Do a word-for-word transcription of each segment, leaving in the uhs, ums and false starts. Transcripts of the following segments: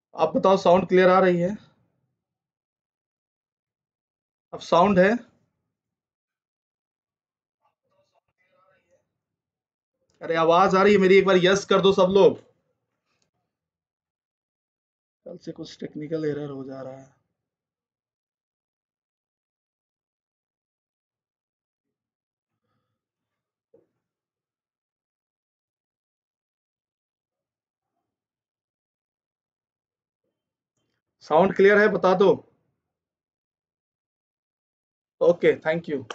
आप बताओ, sound clear आ रही है? अब साउंड है? अरे आवाज आ रही है मेरी, एक बार यस कर दो सब लोग। कल से कुछ टेक्निकल एरर हो जा रहा है। साउंड क्लियर है, बता दो। Okay, thank you.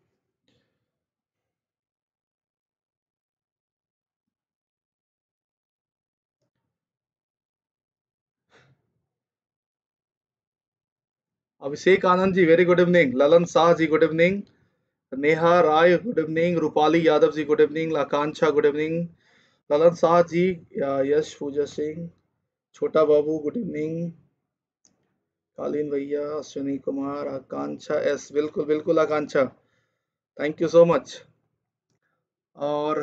Abhishek Anand ji very good evening, Lalan Shah ji good evening, Neha Rai good evening, Rupali Yadav ji good evening, Akanksha good evening, Lalan Shah ji, या- यश पूजा सिंह, छोटा बाबू गुड इवनिंग, कालीन भैया, अश्विनी कुमार, आकांक्षा एस, बिल्कुल बिल्कुल Akanksha, thank you so much. और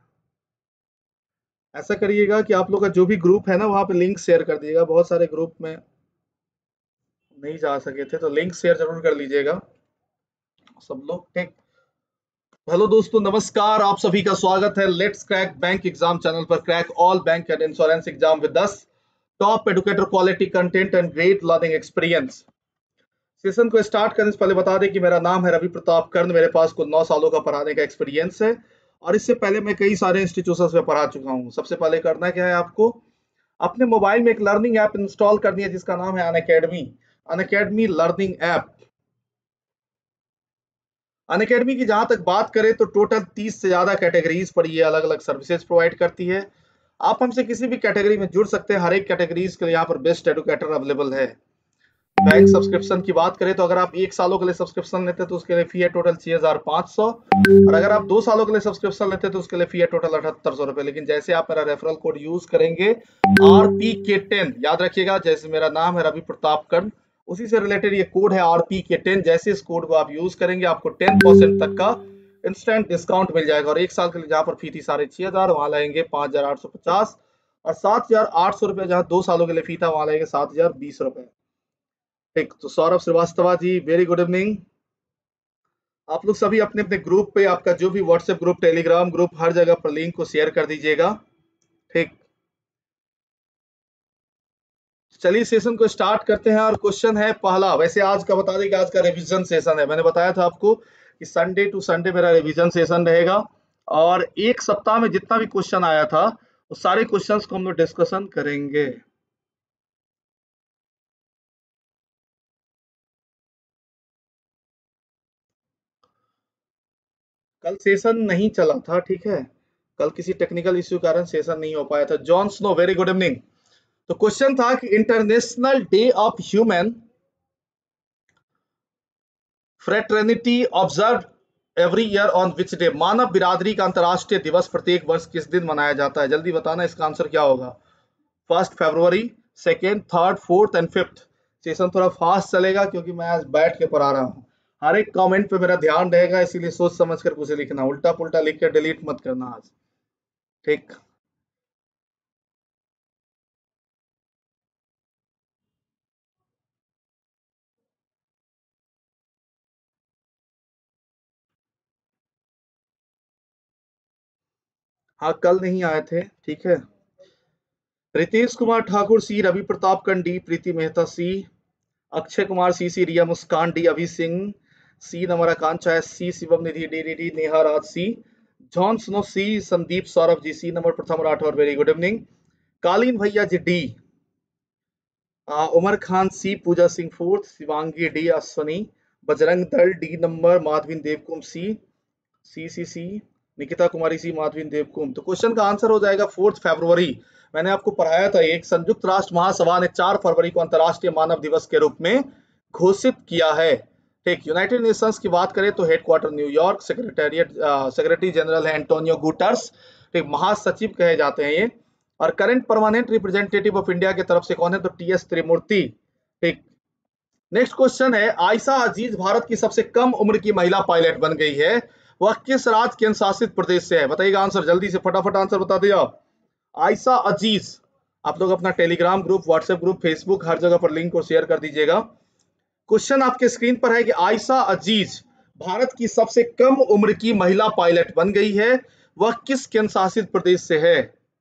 ऐसा करिएगा कि आप लोग का जो भी ग्रुप है ना, वहाँ पे लिंक शेयर कर दीजिएगा। बहुत सारे ग्रुप में नहीं जा सके थे, तो लिंक शेयर जरूर कर लीजिएगा सब लोग, ठीक। हेलो दोस्तों, नमस्कार, आप सभी का स्वागत है let's crack bank exam channel पर। Crack all bank and insurance exam with us, top educator quality content and great learning experience. Session को स्टार्ट करने से पहले बता दें कि मेरा नाम है रवि प्रताप कर्ण, मेरे पास कुल नौ सालों का पढ़ाने का एक्सपीरियंस है और इससे पहले मैं कई सारे इंस्टीट्यूशंस में पढ़ा चुका हूँ। सबसे पहले करना क्या है आपको, अपने मोबाइल में एक लर्निंग ऐप इंस्टॉल करनी है जिसका नाम है Unacademy. Unacademy learning app. Unacademy की जहां तक बात करें तो टोटल तीस से ज्यादा कैटेगरीज पर ये अलग अलग सर्विसेज प्रोवाइड करती है। आप हमसे किसी भी कैटेगरी में जुड़ सकते हैं, हर एक कैटेगरीज के लिए यहाँ पर बेस्ट एडुकेटर अवेलेबल है। बैंक सब्सक्रिप्शन की बात करें तो अगर आप एक सालों के लिए सब्सक्रिप्शन लेते हैं तो उसके लिए फी है टोटल छह हजार पाँच सौ, और अगर आप दो सालों के लिए सब्सक्रिप्शन लेते हैं तो उसके लिए फी है टोटल अठहत्तर सौ रुपए। लेकिन जैसे आप मेरा रेफरल कोड यूज करेंगे आर पी के टेन, याद रखिएगा, जैसे मेरा नाम है रवि प्रताप कर्ण, उसी से रिलेटेड ये कोड है आर पी के टेन। जैसे इस कोड को आप यूज करेंगे आपको टेन परसेंट तक का इंस्टेंट डिस्काउंट मिल जाएगा। और एक साल के लिए जहां पर फी थी साढ़े छह हजार, वहां लगेंगे पांच हजार आठ सौ पचास, और सात हजार आठ सौ रुपए जहां दो सालों के लिए फी था वहां लगेंगे सात हजार बीस रुपए। ठीक, तो Saurabh Srivastava ji very good evening. आप लोग सभी अपने अपने ग्रुप पे, आपका जो भी व्हाट्सएप ग्रुप, टेलीग्राम ग्रुप, हर जगह पर लिंक को शेयर कर दीजिएगा, ठीक। चलिए सेशन को स्टार्ट करते हैं और क्वेश्चन है पहला। वैसे आज का बता दें कि आज का रिवीजन सेशन है, मैंने बताया था आपको कि संडे टू संडे मेरा रिवीजन सेशन रहेगा और एक सप्ताह में जितना भी क्वेश्चन आया था वो सारे क्वेश्चंस को हम लोग डिस्कशन करेंगे। कल सेशन नहीं चला था, ठीक है, कल किसी टेक्निकल इश्यू के कारण सेशन नहीं हो पाया था। John Snow very good evening. तो क्वेश्चन था कि international day of human fraternity observe every year on which day, मानव बिरादरी का अंतरराष्ट्रीय दिवस प्रत्येक वर्ष किस दिन मनाया जाता है? जल्दी बताना, इसका आंसर क्या होगा? First February, second, third, fourth and fifth. Session थोड़ा फास्ट चलेगा क्योंकि मैं आज बैठ के पढ़ा रहा हूँ। हर एक कमेंट पे मेरा ध्यान रहेगा, इसीलिए सोच समझ कर कुछ लिखना, उल्टा पुल्टा लिख कर डिलीट मत करना आज, ठीक। हाँ, कल नहीं आए थे, ठीक है। Ritesh Kumar Thakur C, Ravi Pratap Kandi, Preeti Mehta C, Akshay Kumar C C, Riya Muskan D, Abhi Singh C, नमर Akanksha S C, Shivam Nidhi D D D, Neha Raj C, John Snow C, Sandeep Saurabh ji C, number Pratham Rathore very good evening, Kaleen भैया जी डी, आ, Umar Khan C, Pooja Singh fourth, Shivangi D, Ashwani, Bajrang Dal D number, Madhavin Devkum सी C C C, Nikita Kumari C, Madhavin Devkum. तो क्वेश्चन का answer हो जाएगा fourth फरवरी। मैंने आपको पढ़ाया था, एक संयुक्त राष्ट्र महासभा ने चार फरवरी को अंतर्राष्ट्रीय मानव दिवस के रूप में घोषित किया है, ठीक। यूनाइटेड नेशंस की बात करें तो headquarter New York, secretariat secretary general है एंटोनियो गुटर्स, ठीक, महासचिव कहे जाते हैं ये। और current permanent representative of India की तरफ से कौन है? तो टी एस त्रिमूर्ति, ठीक। नेक्स्ट क्वेश्चन है, आयशा अजीज भारत की सबसे कम उम्र की महिला पायलट बन गई है, वह किस राज्य केंद्र शासित प्रदेश से है? बताइएगा आंसर, जल्दी से फटाफट आंसर बता दिया। आयशा अजीज आप लोग अपना Telegram group, WhatsApp group, Facebook, हर जगह पर लिंक को शेयर कर दीजिएगा। क्वेश्चन आपके स्क्रीन पर है कि आयशा अजीज भारत की सबसे कम उम्र की महिला पायलट बन गई है, वह किस केंद्र शासित प्रदेश से है?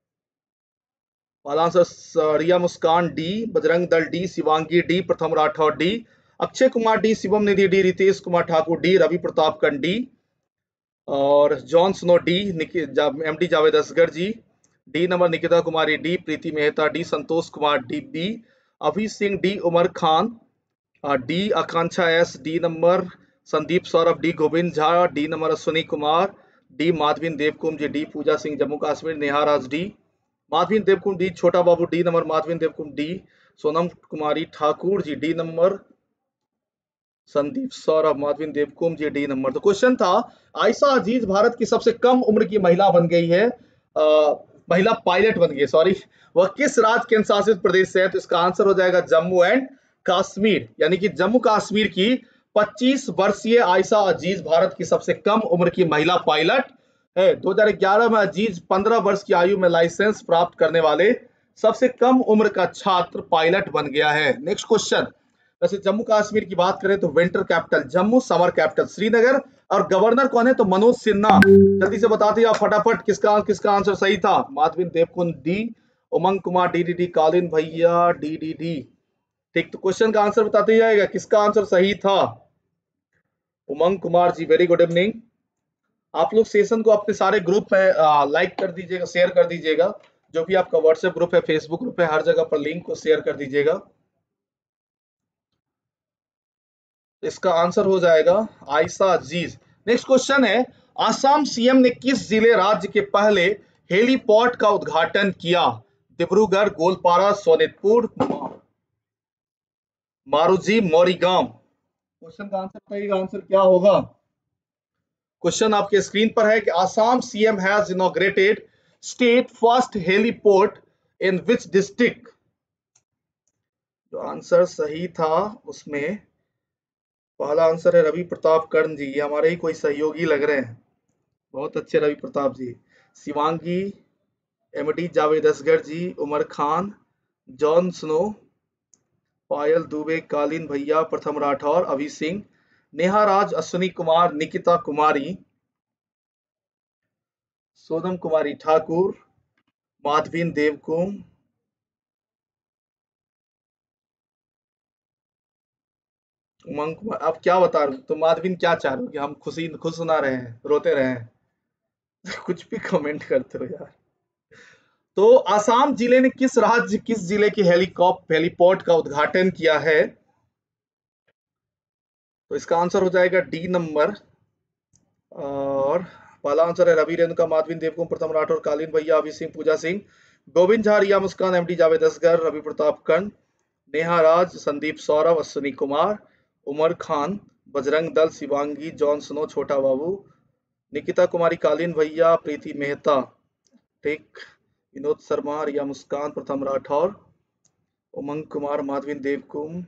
पहला answer Riya Muskan D, Bajrang Dal D, Shivangi D, Pratham Rathore D, Akshay Kumar D, Shivam Nidhi D, Ritesh Kumar Thakur D, Ravi Pratap Kand D और John Snow D, M D Javed Asgar ji. D number Nikita Kumari D, Preeti Mehta D, Santosh Kumar D B, Abhi Singh D, Umar Khan D, Akanksha S, D number Sandeep Saurabh D, Govind Jha D number Ashwini Kumar D, Madhavin Devkum ji D, Pooja Singh Jammu Kashmir, Neha Raj D, Madhavin Devkum D, Chhota Babu D number Madhavin Devkum D, Sonam Kumari Thakur ji D number, Sandeep Saurabh Madhavin Devkum ji D number. तो question था आयशा अजीज भारत की सबसे कम उम्र की महिला बन गई है, आ, महिला पायलट बन गई है सॉरी, वह किस राज्य केंद्र शासित प्रदेश से है? तो इसका आंसर हो जाएगा जम्मू एंड कश्मीर, यानी कि जम्मू कश्मीर की पच्चीस वर्षीय आयशा अजीज भारत की सबसे कम उम्र की महिला पायलट है। दो हज़ार ग्यारह में अजीज पंद्रह वर्ष की आयु में लाइसेंस प्राप्त करने वाले सबसे कम उम्र का छात्र पायलट बन गया है। नेक्स्ट क्वेश्चन, वैसे जम्मू कश्मीर की बात करें तो winter capital Jammu, summer capital Srinagar और गवर्नर कौन है? तो मनोज सिन्हा। जल्दी से बताते आप फटाफट किसका किसका आंसर सही था। Madhavin Devkund D, Umang Kumar D D D, Kalin Bhaiya D D D. ठीक, तो क्वेश्चन का आंसर बताते जाएगा किसका आंसर सही था। Umang Kumar ji, very good evening. आप लोग सेशन को अपने सारे ग्रुप में लाइक कर दीजिएगा, शेयर कर दीजिएगा, जो भी आपका व्हाट्सएप ग्रुप है, फेसबुक ग्रुप है, हर जगह पर लिंक को शेयर कर दीजिएगा। इसका आंसर हो जाएगा आयशा अजीज। नेक्स्ट क्वेश्चन है, आसाम सीएम ने किस जिले राज्य के पहले हेलीपोर्ट का उद्घाटन किया? डिब्रूगढ़, गोलपारा, सोनितपुर, मारूजी, मौरीगांव। क्वेश्चन का आंसर बताइएगा, आंसर क्या होगा। क्वेश्चन आपके स्क्रीन पर है कि Assam CM has inaugurated state first heliport in which district? जो आंसर सही था उसमें पहला आंसर है रवि प्रताप कर्ण जी, ये हमारे ही कोई सहयोगी लग रहे हैं, बहुत अच्छे Ravi Pratap ji. Shivangi, MD Javed Asgar ji, Umar Khan, John Snow, Payal Dubey, Kaleen Bhaiya, प्रथम राठौर, अभी सिंह, नेहा राज, अश्विनी कुमार, निकिता कुमारी, सोनम कुमारी ठाकुर, माधविन देवकुम, उमंग कुमार। आप क्या बता रहे हो? तो माधविन क्या चाह रहे हो कि हम खुशी खुश सुना रहे हैं, रोते रहे हैं? कुछ भी कमेंट करते हो यार। तो आसाम जिले ने किस राज्य किस जिले के हेलीकॉप्टर हेलीपोर्ट का उद्घाटन किया है? तो इसका आंसर हो जाएगा डी नंबर, और पहला आंसर है रवि रेणुका, माधविन देवकुम, प्रथम Rathore, Kaleen Bhaiya, Abhi Singh, Pooja Singh, Govind Jha, Riya Muskan, MD Javed Asgar, Ravi Pratap Kand, Neha Raj, Sandeep Saurabh, Ashwini Kumar, Umar Khan, Bajrang Dal, Shivangi, Jon Snow, छोटा बाबू, निकिता कुमारी, कालीन भैया, प्रीति मेहता, ठीक, विनोद शर्मा, रिया मुस्कान, प्रथम राठौर, उमंग कुमार, माधविन देवकुम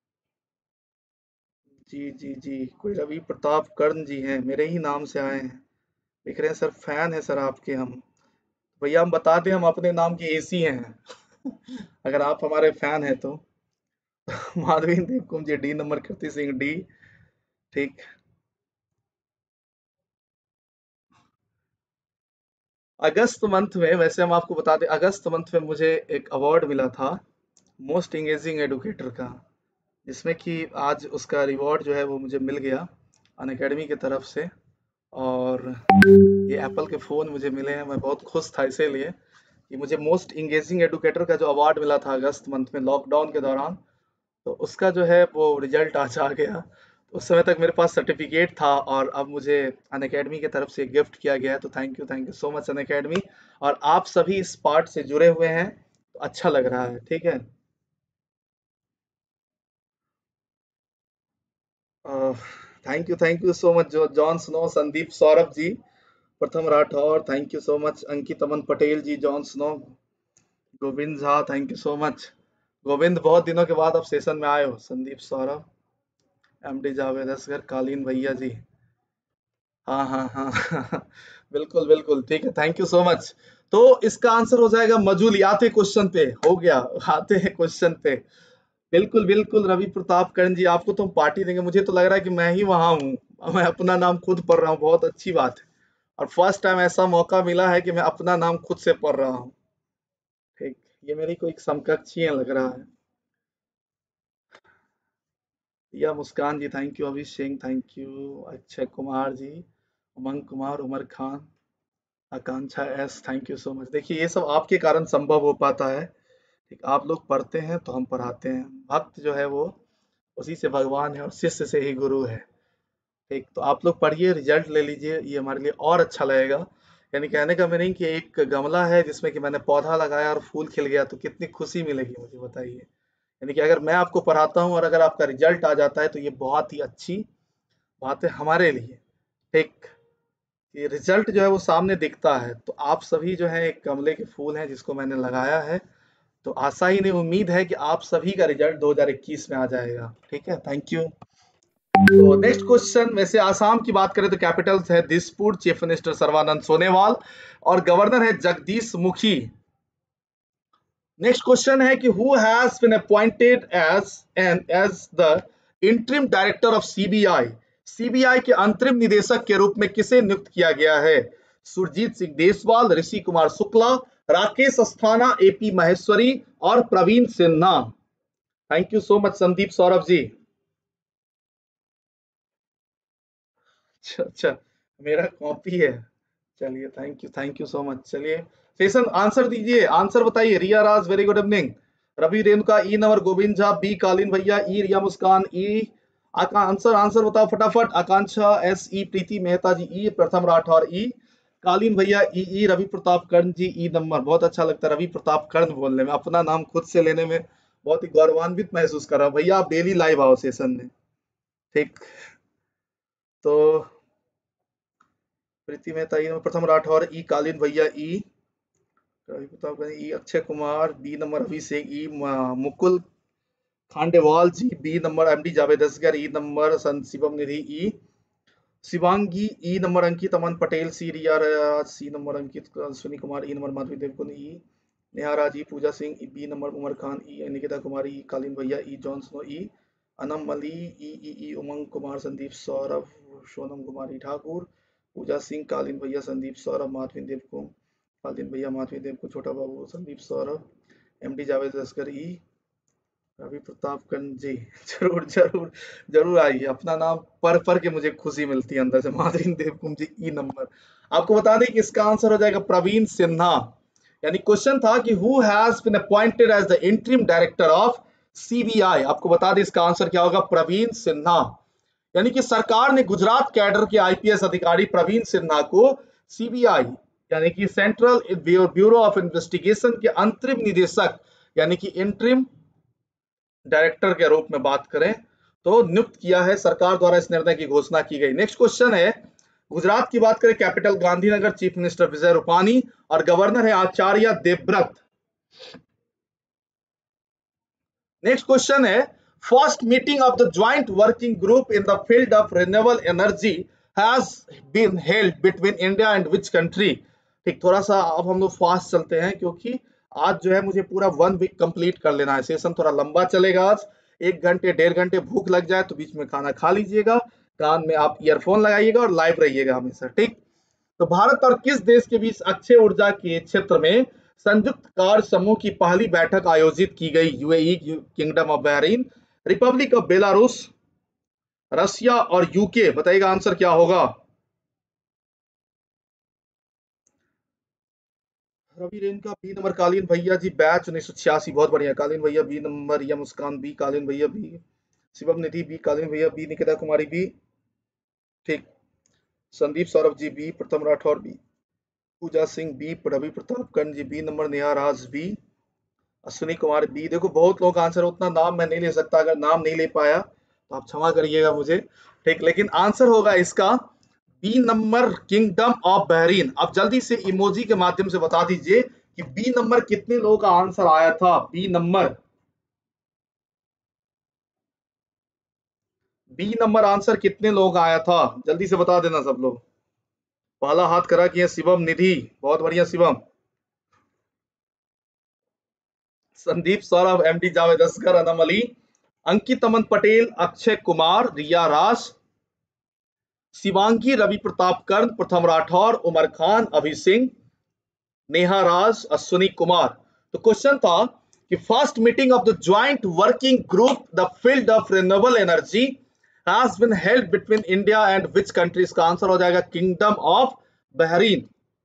जी जी जी, कोई रवि प्रताप कर्ण जी हैं, मेरे ही नाम से आए हैं, लिख रहे हैं सर फैन है सर आपके हम। भैया हम बता दें हम अपने नाम के एसी हैं अगर आप हमारे फैन हैं तो Madhavin Devkum ji D number, Kriti Singh D, ठीक। अगस्त मंथ में, वैसे हम आपको बता दें, अगस्त मंथ में मुझे एक अवार्ड मिला था मोस्ट इंगेजिंग एडुकेटर का, जिसमें कि आज उसका रिवॉर्ड जो है वो मुझे मिल गया अनअकैडमी की तरफ से, और ये एप्पल के फ़ोन मुझे मिले हैं। मैं बहुत खुश था इसीलिए कि मुझे मोस्ट इंगेजिंग एडुकेटर का जो अवार्ड मिला था अगस्त मंथ में लॉकडाउन के दौरान, तो उसका जो है वो रिजल्ट आज आ गया। उस समय तक मेरे पास सर्टिफिकेट था और अब मुझे अनअकैडमी की तरफ से गिफ्ट किया गया है, तो thank you thank you so much Unacademy. और आप सभी इस पार्ट से जुड़े हुए हैं तो अच्छा लग रहा है, ठीक है। Thank you thank you so much जो John Snow, Sandeep Saurabh ji, Pratham Rathore, thank you so much, Ankit Aman Patel ji, John Snow, Govind Jha, thank you so much. Govind, बहुत दिनों के बाद आप सेशन में आए हो। संदीप सौरभ, एमडी जावेद असगर, कालीन भैया जी, हाँ हाँ हाँ बिल्कुल बिल्कुल, ठीक है, थैंक यू सो मच। तो इसका आंसर हो जाएगा मजूली। आते क्वेश्चन पे, हो गया, आते हैं क्वेश्चन पे। बिल्कुल बिल्कुल रवि प्रताप कर्ण जी, आपको तो हम पार्टी देंगे। मुझे तो लग रहा है कि मैं ही वहां हूँ, मैं अपना नाम खुद पढ़ रहा हूँ, बहुत अच्छी बात है। और फर्स्ट टाइम ऐसा मौका मिला है कि मैं अपना नाम खुद से पढ़ रहा हूँ। ठीक, ये मेरी कोई समकक्षी है लग रहा है। या मुस्कान ji thank you, Abhi Singh thank you, Akshay Kumar ji, Umang Kumar, Umar Khan, Akanksha S thank you so much. देखिए ये सब आपके कारण संभव हो पाता है। ठीक, आप लोग पढ़ते हैं तो हम पढ़ाते हैं। भक्त जो है वो उसी से भगवान है और शिष्य से ही गुरु है। ठीक, तो आप लोग पढ़िए, रिजल्ट ले लीजिए, ये हमारे लिए और अच्छा लगेगा। यानी कहने का मीनिंग कि एक गमला है जिसमें कि मैंने पौधा लगाया और फूल खिल गया, तो कितनी खुशी मिलेगी मुझे बताइए। यानी कि अगर मैं आपको पढ़ाता हूँ और अगर आपका रिजल्ट आ जाता है तो ये बहुत ही अच्छी बात है हमारे लिए। ठीक, ये रिजल्ट जो है वो सामने दिखता है। तो आप सभी जो है एक गमले के फूल हैं जिसको मैंने लगाया है। तो आशा ही नहीं, उम्मीद है कि आप सभी का रिजल्ट दो हज़ार इक्कीस में आ जाएगा। ठीक है, थैंक यू। तो नेक्स्ट क्वेश्चन, वैसे आसाम की बात करें तो कैपिटल्स है दिसपुर, चीफ मिनिस्टर सर्बानंद सोनोवाल और गवर्नर है जगदीश मुखी। नेक्स्ट क्वेश्चन है कि who has been appointed as an as the interim director of CBI. CBI के अंतरिम निदेशक के रूप में किसे नियुक्त किया गया है? सुरजीत सिंह देसवाल, ऋषि कुमार शुक्ला, राकेश अस्थाना, एपी महेश्वरी और Praveen Sinha. Thank you so much Sandeep Saurabh ji. अच्छा अच्छा, मेरा कॉपी है। चलिए, thank you thank you so much. चलिए सेशन आंसर दीजिए, आंसर बताइए। Riya Raj very good evening, Ravi Renuka E number, Govind Jha B, Kaleen भैया ई, रिया मुस्कान ई। आका आंसर आंसर बताओ फटाफट। आकांक्षा एस ई, प्रीति मेहता जी ई, प्रथम राठौर ई, कालीन भैया E E, Ravi Pratap Karn ji E number. बहुत अच्छा लगता है रवि प्रताप कर्ण बोलने में, अपना नाम खुद से लेने में बहुत ही गौरवान्वित महसूस कर रहा हूँ। भैया आप डेली लाइव आओ सेशन में। ठीक, तो प्रीति मेहता ई नंबर, प्रथम राठौर ई, कालीन भैया E, Ravi Pratap Karn E, Akshay Kumar B number, Abhishek E, Mukul Khandewal ji B number, MD Javed Asgar E number, Sant Shivam Nidhi E, Shivangi E number, Ankit Aman Patel C, Riya Raj C number, Ankit Ashwini Kumar E number, Madhavi Devkun E, Neha Raj E, Pooja Singh E B number, Umar Khan E, Nikita Kumari E, Kaleen भैया E, John Snow E, Anam मली ई ई ई, उमंग कुमार, संदीप सौरभ, सोनम कुमारी ठाकुर, पूजा सिंह, कालीन भैया, संदीप सौरभ, माधवी देवकुन, कालीन भैया, माधवी देवकुन, छोटा बाबू, Sandeep Saurabh, MD Javed Asgar E, Ravi Pratap Karn ji. जरूर जरूर जरूर आइए, अपना नाम पढ़ पढ़ के मुझे खुशी मिलती है अंदर से। Madhuri Devkum ji E number. आपको बता दें कि इसका आंसर हो जाएगा प्रवीण सिन्हा। यानी क्वेश्चन था कि who has been appointed as the interim director of CBI. आपको बता दें इसका आंसर क्या होगा, प्रवीण सिन्हा। यानी कि सरकार ने गुजरात कैडर के आईपीएस अधिकारी प्रवीण सिन्हा को सीबीआई यानी कि सेंट्रल ब्यूरो ऑफ इन्वेस्टिगेशन के अंतरिम निदेशक यानी कि इंटरिम डायरेक्टर के रूप में बात करें तो नियुक्त किया है। सरकार द्वारा इस निर्णय की घोषणा की गई। नेक्स्ट क्वेश्चन है, गुजरात की बात करें capital Gandhinagar, chief minister Vijay Rupani और गवर्नर है आचार्य देवव्रत। नेक्स्ट क्वेश्चन है, first meeting of the joint working group in the field of renewable energy has been held between India and which country. ठीक, थोड़ा सा अब हम लोग फास्ट चलते हैं क्योंकि आज जो है मुझे पूरा वन वीक कंप्लीट कर लेना है। सेशन थोड़ा लंबा चलेगा आज, एक घंटे डेढ़ घंटे। भूख लग जाए तो बीच में खाना खा लीजिएगा, कान में आप ईयरफोन लगाइएगा और लाइव रहिएगा हमेशा। ठीक, तो भारत और किस देश के बीच अक्षय ऊर्जा के क्षेत्र में संयुक्त कार्य समूह की पहली बैठक आयोजित की गई? UAE, kingdom of Bahrain, republic of Belarus, Russia और यूके। बताइएगा आंसर क्या होगा। रवि रेणुका बी नंबर, कालीन भैया जी बैच उन्नीस सौ छियासी, बहुत बढ़िया। कालीन भैया बी नंबर, या मुस्कान बी, कालीन भैया बी, शिवम निधि बी, कालीन भैया बी, निकिता कुमारी बी, ठीक, Sandeep Saurabh ji B, Pratham Rathore B, Pooja Singh B, Ravi Pratap Karn ji B number, Neha Raj B, Ashwini Kumar B. देखो बहुत लोग आंसर, उतना नाम मैं नहीं ले सकता, अगर नाम नहीं ले पाया तो आप क्षमा करिएगा मुझे। ठीक, लेकिन आंसर होगा इसका B number, kingdom of Bahrain. आप जल्दी से इमोजी के माध्यम से बता दीजिए कि बी नंबर कितने लोगों का आंसर आया था। B number, B number answer कितने लोगों का आया था, जल्दी से बता देना सब लोग। पहला हाथ करा कि शिवम निधि, बहुत बढ़िया शिवम। संदीप सौरभ, एमडी जावेद असगर, अनम अली, अंकित अमन पटेल, अक्षय कुमार, रिया राज, शिवांगी रवि प्रताप कर्ण, प्रथम राठौर, उमर खान, अभि सिंह, नेहा राज, अश्विनी कुमार। तो क्वेश्चन था कि first meeting of the joint working group the field of renewable energy has been held between India and which country. इसका आंसर हो जाएगा kingdom of Bahrain.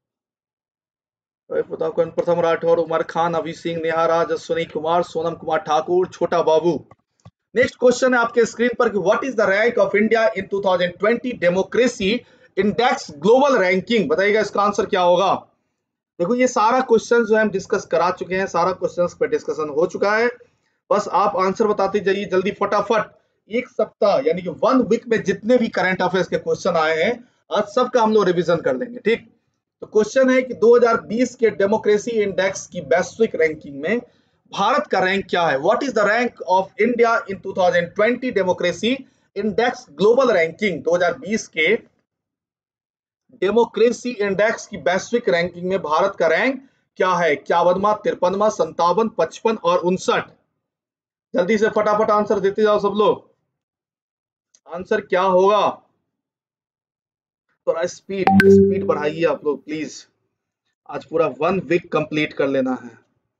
Pratap Karn, Pratham Rathore, Umar Khan, अभि सिंह, नेहा राज, अश्विनी कुमार, सोनम कुमार ठाकुर, छोटा बाबू। नेक्स्ट क्वेश्चन है आपके स्क्रीन पर कि what is the rank of India in two thousand twenty democracy index global ranking. बताइएगा इसका आंसर क्या होगा। देखो ये सारा क्वेश्चन जो है हम डिस्कस करा चुके हैं, सारा क्वेश्चंस पे डिस्कशन हो चुका है, बस आप आंसर बताते जाइए जल्दी फटाफट। एक सप्ताह यानी कि वन वीक में जितने भी करंट अफेयर्स के क्वेश्चन आए हैं आज सबका हम लोग रिवीजन कर लेंगे, ठीक। तो क्वेश्चन है कि दो हज़ार बीस के डेमोक्रेसी इंडेक्स की वैश्विक रैंकिंग में भारत का रैंक क्या है। What is the rank of India in two thousand twenty democracy index global ranking. दो हज़ार बीस के डेमोक्रेसी इंडेक्स की वैश्विक रैंकिंग में भारत का रैंक क्या है। इक्यावनवा, तिरपनवा, संतावन, पचपन और उनसठ। जल्दी से फटाफट आंसर देते जाओ सब लोग। आंसर क्या होगा। थोड़ा स्पीड स्पीड बढ़ाइए आप लोग प्लीज, आज पूरा वन वीक कंप्लीट कर लेना है,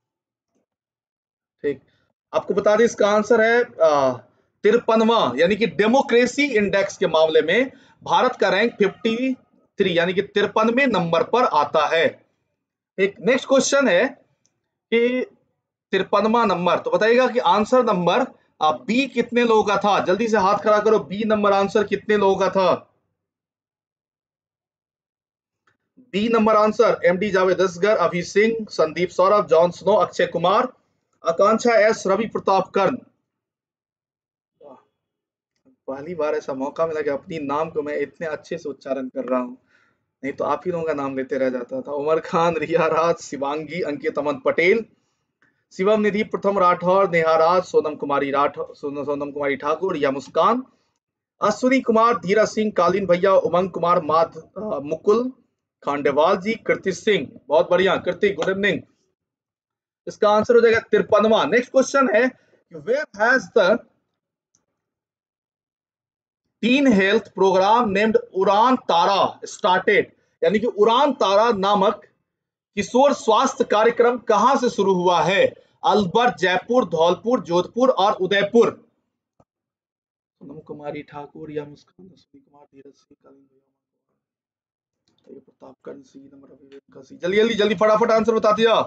ठीक। आपको बता दें इसका आंसर है तिरपनवा, यानी कि डेमोक्रेसी इंडेक्स के मामले में भारत का रैंक तिरेपन यानी कि तिरपनवे नंबर पर आता है। एक नेक्स्ट क्वेश्चन है कि तिरपनवा नंबर, तो बताइएगा कि आंसर नंबर बी कितने लोगों का था। जल्दी से हाथ खड़ा करो, बी नंबर आंसर कितने लोगों का था। B number answer MD Javed Asgar, Abhi Singh, Sandeep Saurabh, John Snow, Akshay Kumar, Akanksha S, Ravi Pratap Karn. पहली बार ऐसा मौका मिला कि अपनी नाम को मैं इतने अच्छे से उच्चारण कर रहा हूं, नहीं तो आप ही लोगों का नाम लेते रह जाता था। उमर खान, रिया राज, शिवांगी, अंकित अमन पटेल, शिवम निधि, प्रथम राठौर, नेहा राज, सोनम कुमारी राठौर, सोनम कुमारी ठाकुर, या मुस्कान, अश्विनी कुमार, धीरज सिंह, कालीन भैया, उमंग कुमार, माध मुकुल, खांडेवाल जी, कृति सिंह। बहुत बढ़िया कृति, गुड इवनिंग। इसका आंसर हो जाएगा तिरपनवा। नेक्स्ट क्वेश्चन है where has the teen health programme named Udaan Tara started, यानी कि उड़ान तारा नामक किशोर स्वास्थ्य कार्यक्रम कहां से शुरू हुआ है। अलवर, जयपुर, धौलपुर, जोधपुर और उदयपुर। सोनम कुमारी ठाकुर, या मुस्कान, अश्विनी कुमार, धीरज सिंह, कालीन भैया, प्रताप कर्ण, सी नंबर का सी। जल्दी जल्दी जल्दी फटाफट आंसर बता दिया।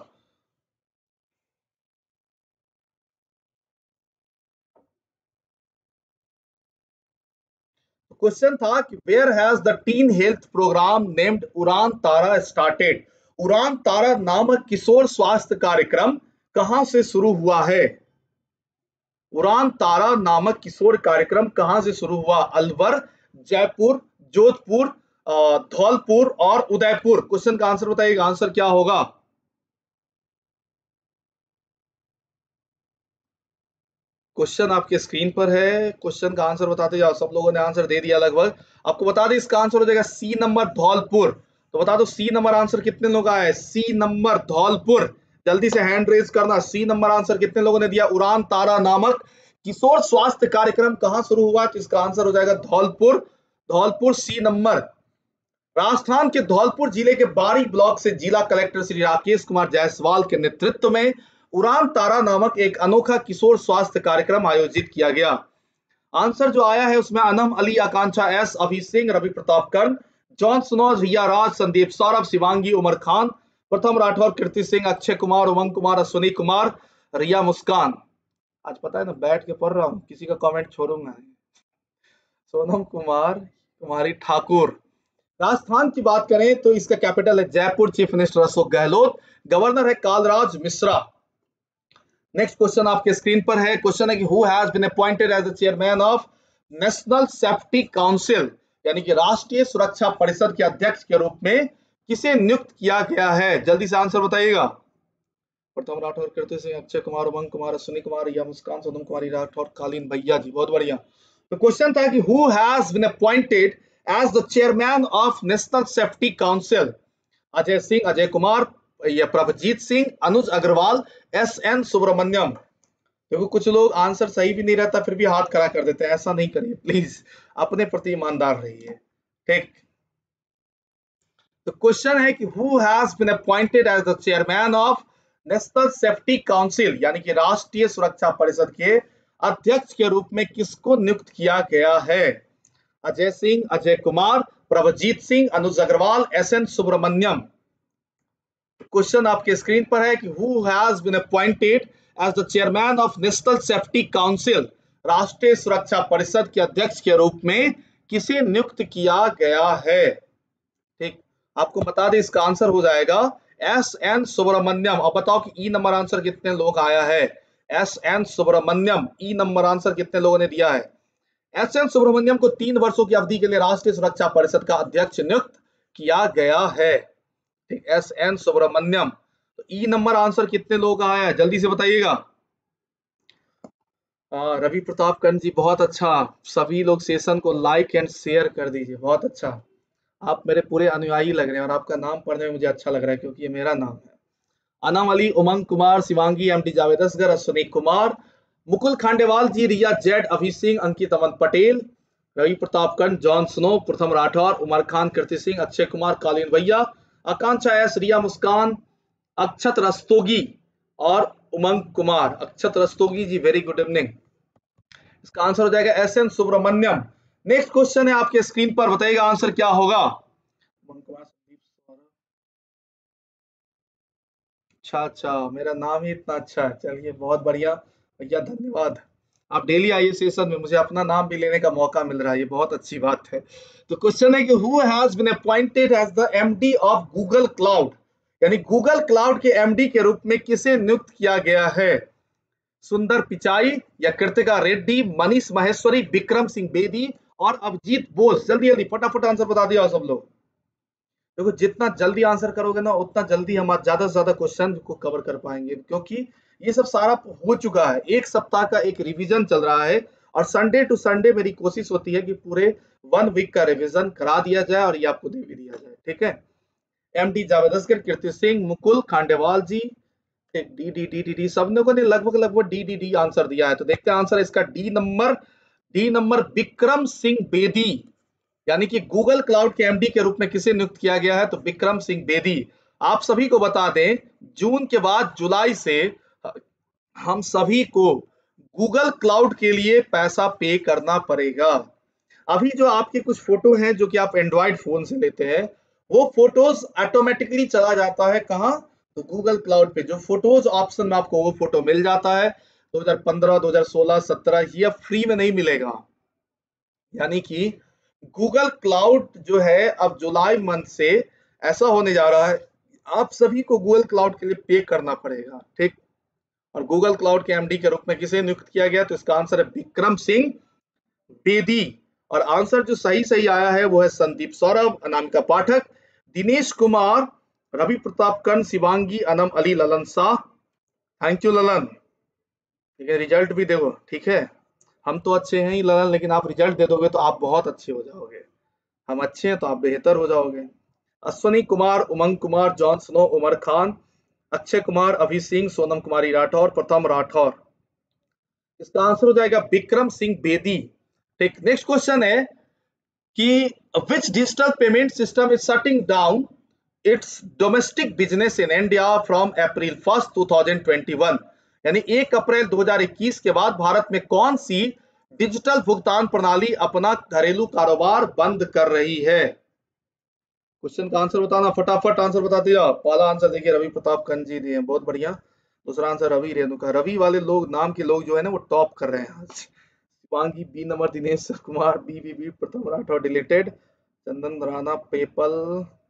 क्वेश्चन था कि where has the teen health programme named Udaan Tara started. उड़ान तारा नामक किशोर स्वास्थ्य कार्यक्रम कहां से शुरू हुआ है। उड़ान तारा नामक किशोर कार्यक्रम कहां से शुरू हुआ। अलवर, जयपुर, जोधपुर, धौलपुर और उदयपुर। क्वेश्चन का आंसर बताइएगा, आंसर क्या होगा। क्वेश्चन आपके स्क्रीन पर है, क्वेश्चन का आंसर बताते जाओ। सब लोगों ने आंसर दे दिया लगभग। आपको बता दें इसका आंसर हो जाएगा सी नंबर धौलपुर। तो बता दो सी नंबर आंसर कितने लोगों का है। सी नंबर धौलपुर, जल्दी से हैंड रेज करना। सी नंबर आंसर कितने लोगों ने दिया। उड़ान तारा नामक किशोर स्वास्थ्य कार्यक्रम कहां शुरू हुआ, तो इसका आंसर हो जाएगा धौलपुर। Dholpur C number. राजस्थान के धौलपुर जिले के बारी ब्लॉक से जिला कलेक्टर श्री राकेश कुमार जायसवाल के नेतृत्व में उड़ान तारा नामक एक अनोखा किशोर स्वास्थ्य कार्यक्रम आयोजित किया गया। आंसर जो आया है उसमें Anam Ali, Akanksha S, Abhi Singh, Ravi Pratap Karn, John Snows, Riya Raj, Sandeep Saurabh, Shivangi, Umar Khan, Pratham Rathore, कृति सिंह, अक्षय कुमार, उमंग कुमार, अश्विनी कुमार, रिया मुस्कान। आज पता है ना बैठ के पढ़ रहा हूँ, किसी का कमेंट छोड़ूंगा। सोनम कुमार कुमारी ठाकुर। राजस्थान की बात करें तो इसका कैपिटल है Jaipur. Chief minister Ashok Gehlot, governor है कालराज मिश्रा। नेक्स्ट क्वेश्चन आपके स्क्रीन पर है। क्वेश्चन है कि who has been appointed as the chairman of national safety council, यानी कि राष्ट्रीय सुरक्षा परिषद के अध्यक्ष के रूप में किसे नियुक्त किया गया है। जल्दी से आंसर बताइएगा। प्रथम राठौर, कृति सिंह, अक्षय कुमार, उमंग कुमार, अश्विनी कुमार, या मुस्कान, सोनम कुमारी राठौर, कालीन भैया जी। बहुत बढ़िया। तो क्वेश्चन था कि who has been appointed as the chairman of national safety council. Ajay Singh, Ajay Kumar, ये प्रभजीत सिंह, अनुज अग्रवाल, एस एन सुब्रमण्यम। देखो कुछ लोग आंसर सही भी नहीं रहता फिर भी हाथ खड़ा कर देते हैं, ऐसा नहीं करिए प्लीज, अपने प्रति ईमानदार रहिए। ठीक, तो क्वेश्चन है कि who has been appointed as the chairman of national safety council, यानी कि राष्ट्रीय सुरक्षा परिषद के अध्यक्ष के रूप में किसको नियुक्त किया गया है? Ajay Singh, Ajay Kumar, Prabhjeet Singh, Anuj Agarwal, S N Subramaniam. Question आपके स्क्रीन पर है कि who has been appointed as the chairman of national safety council, राष्ट्रीय सुरक्षा परिषद के अध्यक्ष के रूप में किसे नियुक्त किया गया है? ठीक, आपको बता दें इसका आंसर हो जाएगा एस एन सुब्रमण्यम। अब बताओ कि ई नंबर आंसर कितने लोग आया है? S N Subramaniam, E number answer कितने लोगों ने दिया है? एस एन सुब्रमण्यम को तीन वर्षों की अवधि के लिए राष्ट्रीय सुरक्षा परिषद का अध्यक्ष नियुक्त किया गया है। ठीक, एस एन सुब्रमण्यम। तो ई नंबर आंसर कितने लोग आया है जल्दी से बताइएगा। रवि प्रताप कंठ जी बहुत अच्छा, सभी लोग सेशन को लाइक एंड शेयर कर दीजिए, बहुत अच्छा, आप मेरे पूरे अनुयायी लग रहे हैं और आपका नाम पढ़ने में मुझे अच्छा लग रहा है क्योंकि ये मेरा नाम है। Anam Ali, Umang Kumar, Shivangi, M D Javed Asgar, Ashwini Kumar, Mukul Khandewal ji, Riya Z, Abhi Singh, अंकित अमन पटेल, रवि प्रताप कंठ, जॉन स्नो, प्रथम राठौर, उमर खान, कृति सिंह, अक्षय कुमार, कालीन भैया, आकांक्षा एस, रिया मुस्कान, अक्षत रस्तोगी और Umang Kumar. Akshat Rastogi ji very good evening. इसका आंसर हो जाएगा S N Subramaniam. Next question है आपके स्क्रीन पर, बताइएगा आंसर क्या होगा। अच्छा अच्छा, मेरा नाम ही इतना अच्छा है, चलिए बहुत बढ़िया भैया, धन्यवाद। आप डेली आइए सेशन में, मुझे अपना नाम भी लेने का मौका मिल रहा है, ये बहुत अच्छी बात है। तो क्वेश्चन है कि who has been appointed as the MD of Google Cloud, यानी गूगल क्लाउड के एमडी के रूप में किसे नियुक्त किया गया है? सुंदर पिचाई या कृतिका रेड्डी, मनीष माहेश्वरी, विक्रम सिंह बेदी और अभिजीत बोस। जल्दी जल्दी फटाफट आंसर बता दिया सब लोग। देखो जितना जल्दी आंसर करोगे ना उतना जल्दी हम ज्यादा से ज्यादा क्वेश्चन को कवर कर पाएंगे, क्योंकि ये सब सारा हो चुका है, एक सप्ताह का एक रिवीजन चल रहा है और संडे टू संडे मेरी कोशिश होती है कि पूरे वन वीक का रिवीजन करा दिया जाए और ये आपको दे भी दिया जाए। ठीक है, M D Javed Asgar, Kirti Singh, Mukul Khandewal ji, D D D D D, सब लोगों ने लगभग लगभग डी डी डी आंसर दिया है। तो देखते हैं आंसर इसका D number, D number Vikram Singh Bedi, यानी कि गूगल क्लाउड के एमडी के रूप में किसे नियुक्त किया गया है? तो विक्रम सिंह बेदी। आप सभी को बता दें जून के बाद जुलाई से हम सभी को गूगल क्लाउड के लिए पैसा पे करना पड़ेगा। अभी जो आपके कुछ फोटो हैं जो कि आप एंड्रॉइड फोन से लेते हैं, वो फोटोज ऑटोमेटिकली चला जाता है कहां? तो गूगल क्लाउड पे। जो फोटोज ऑप्शन में आपको वो फोटो मिल जाता है दो हज़ार पंद्रह, दो हज़ार सोलह, सत्रह, ये फ्री में नहीं मिलेगा। यानी कि गूगल क्लाउड जो है अब जुलाई मंथ से ऐसा होने जा रहा है, आप सभी को गूगल क्लाउड के लिए पे करना पड़ेगा। ठीक, और गूगल क्लाउड के एमडी के रूप में किसे नियुक्त किया गया? तो इसका आंसर है विक्रम सिंह बेदी। और आंसर जो सही सही आया है वो है संदीप सौरभ, अनामिका पाठक, दिनेश कुमार, रवि प्रताप कंठ, शिवांगी, अनम अली, ललन शाह। Thank you Lalan. ठीक है, रिजल्ट भी देखो। ठीक है, हम तो अच्छे हैं ही ललन, लेकिन आप रिजल्ट दे दोगे तो आप बहुत अच्छे हो जाओगे, हम अच्छे हैं तो आप बेहतर हो जाओगे। अश्वनी कुमार, उमंग कुमार, जॉन स्नो, उमर खान, अक्षय कुमार, अभी सिंह, सोनम कुमारी राठौर, प्रथम राठौर। इसका आंसर हो जाएगा विक्रम सिंह बेदी। ठीक, नेक्स्ट क्वेश्चन है कि which digital payment system is shutting down its domestic business in India from April first two thousand twenty one, यानी एक अप्रैल दो हज़ार इक्कीस के बाद भारत में कौन सी डिजिटल भुगतान प्रणाली अपना घरेलू कारोबार बंद कर रही है? क्वेश्चन का आंसर बताना, फटाफट आंसर बता दिया। पहला आंसर देखिए रवि प्रताप कंठ जी दिए, बहुत बढ़िया। दूसरा आंसर रवि रेणुका, रवि वाले लोग नाम के लोग जो है ना वो टॉप कर रहे हैं आज। Shivangi B number, Dinesh Kumar B B B, Pratham Rathore deleted, Chandan Rana PayPal,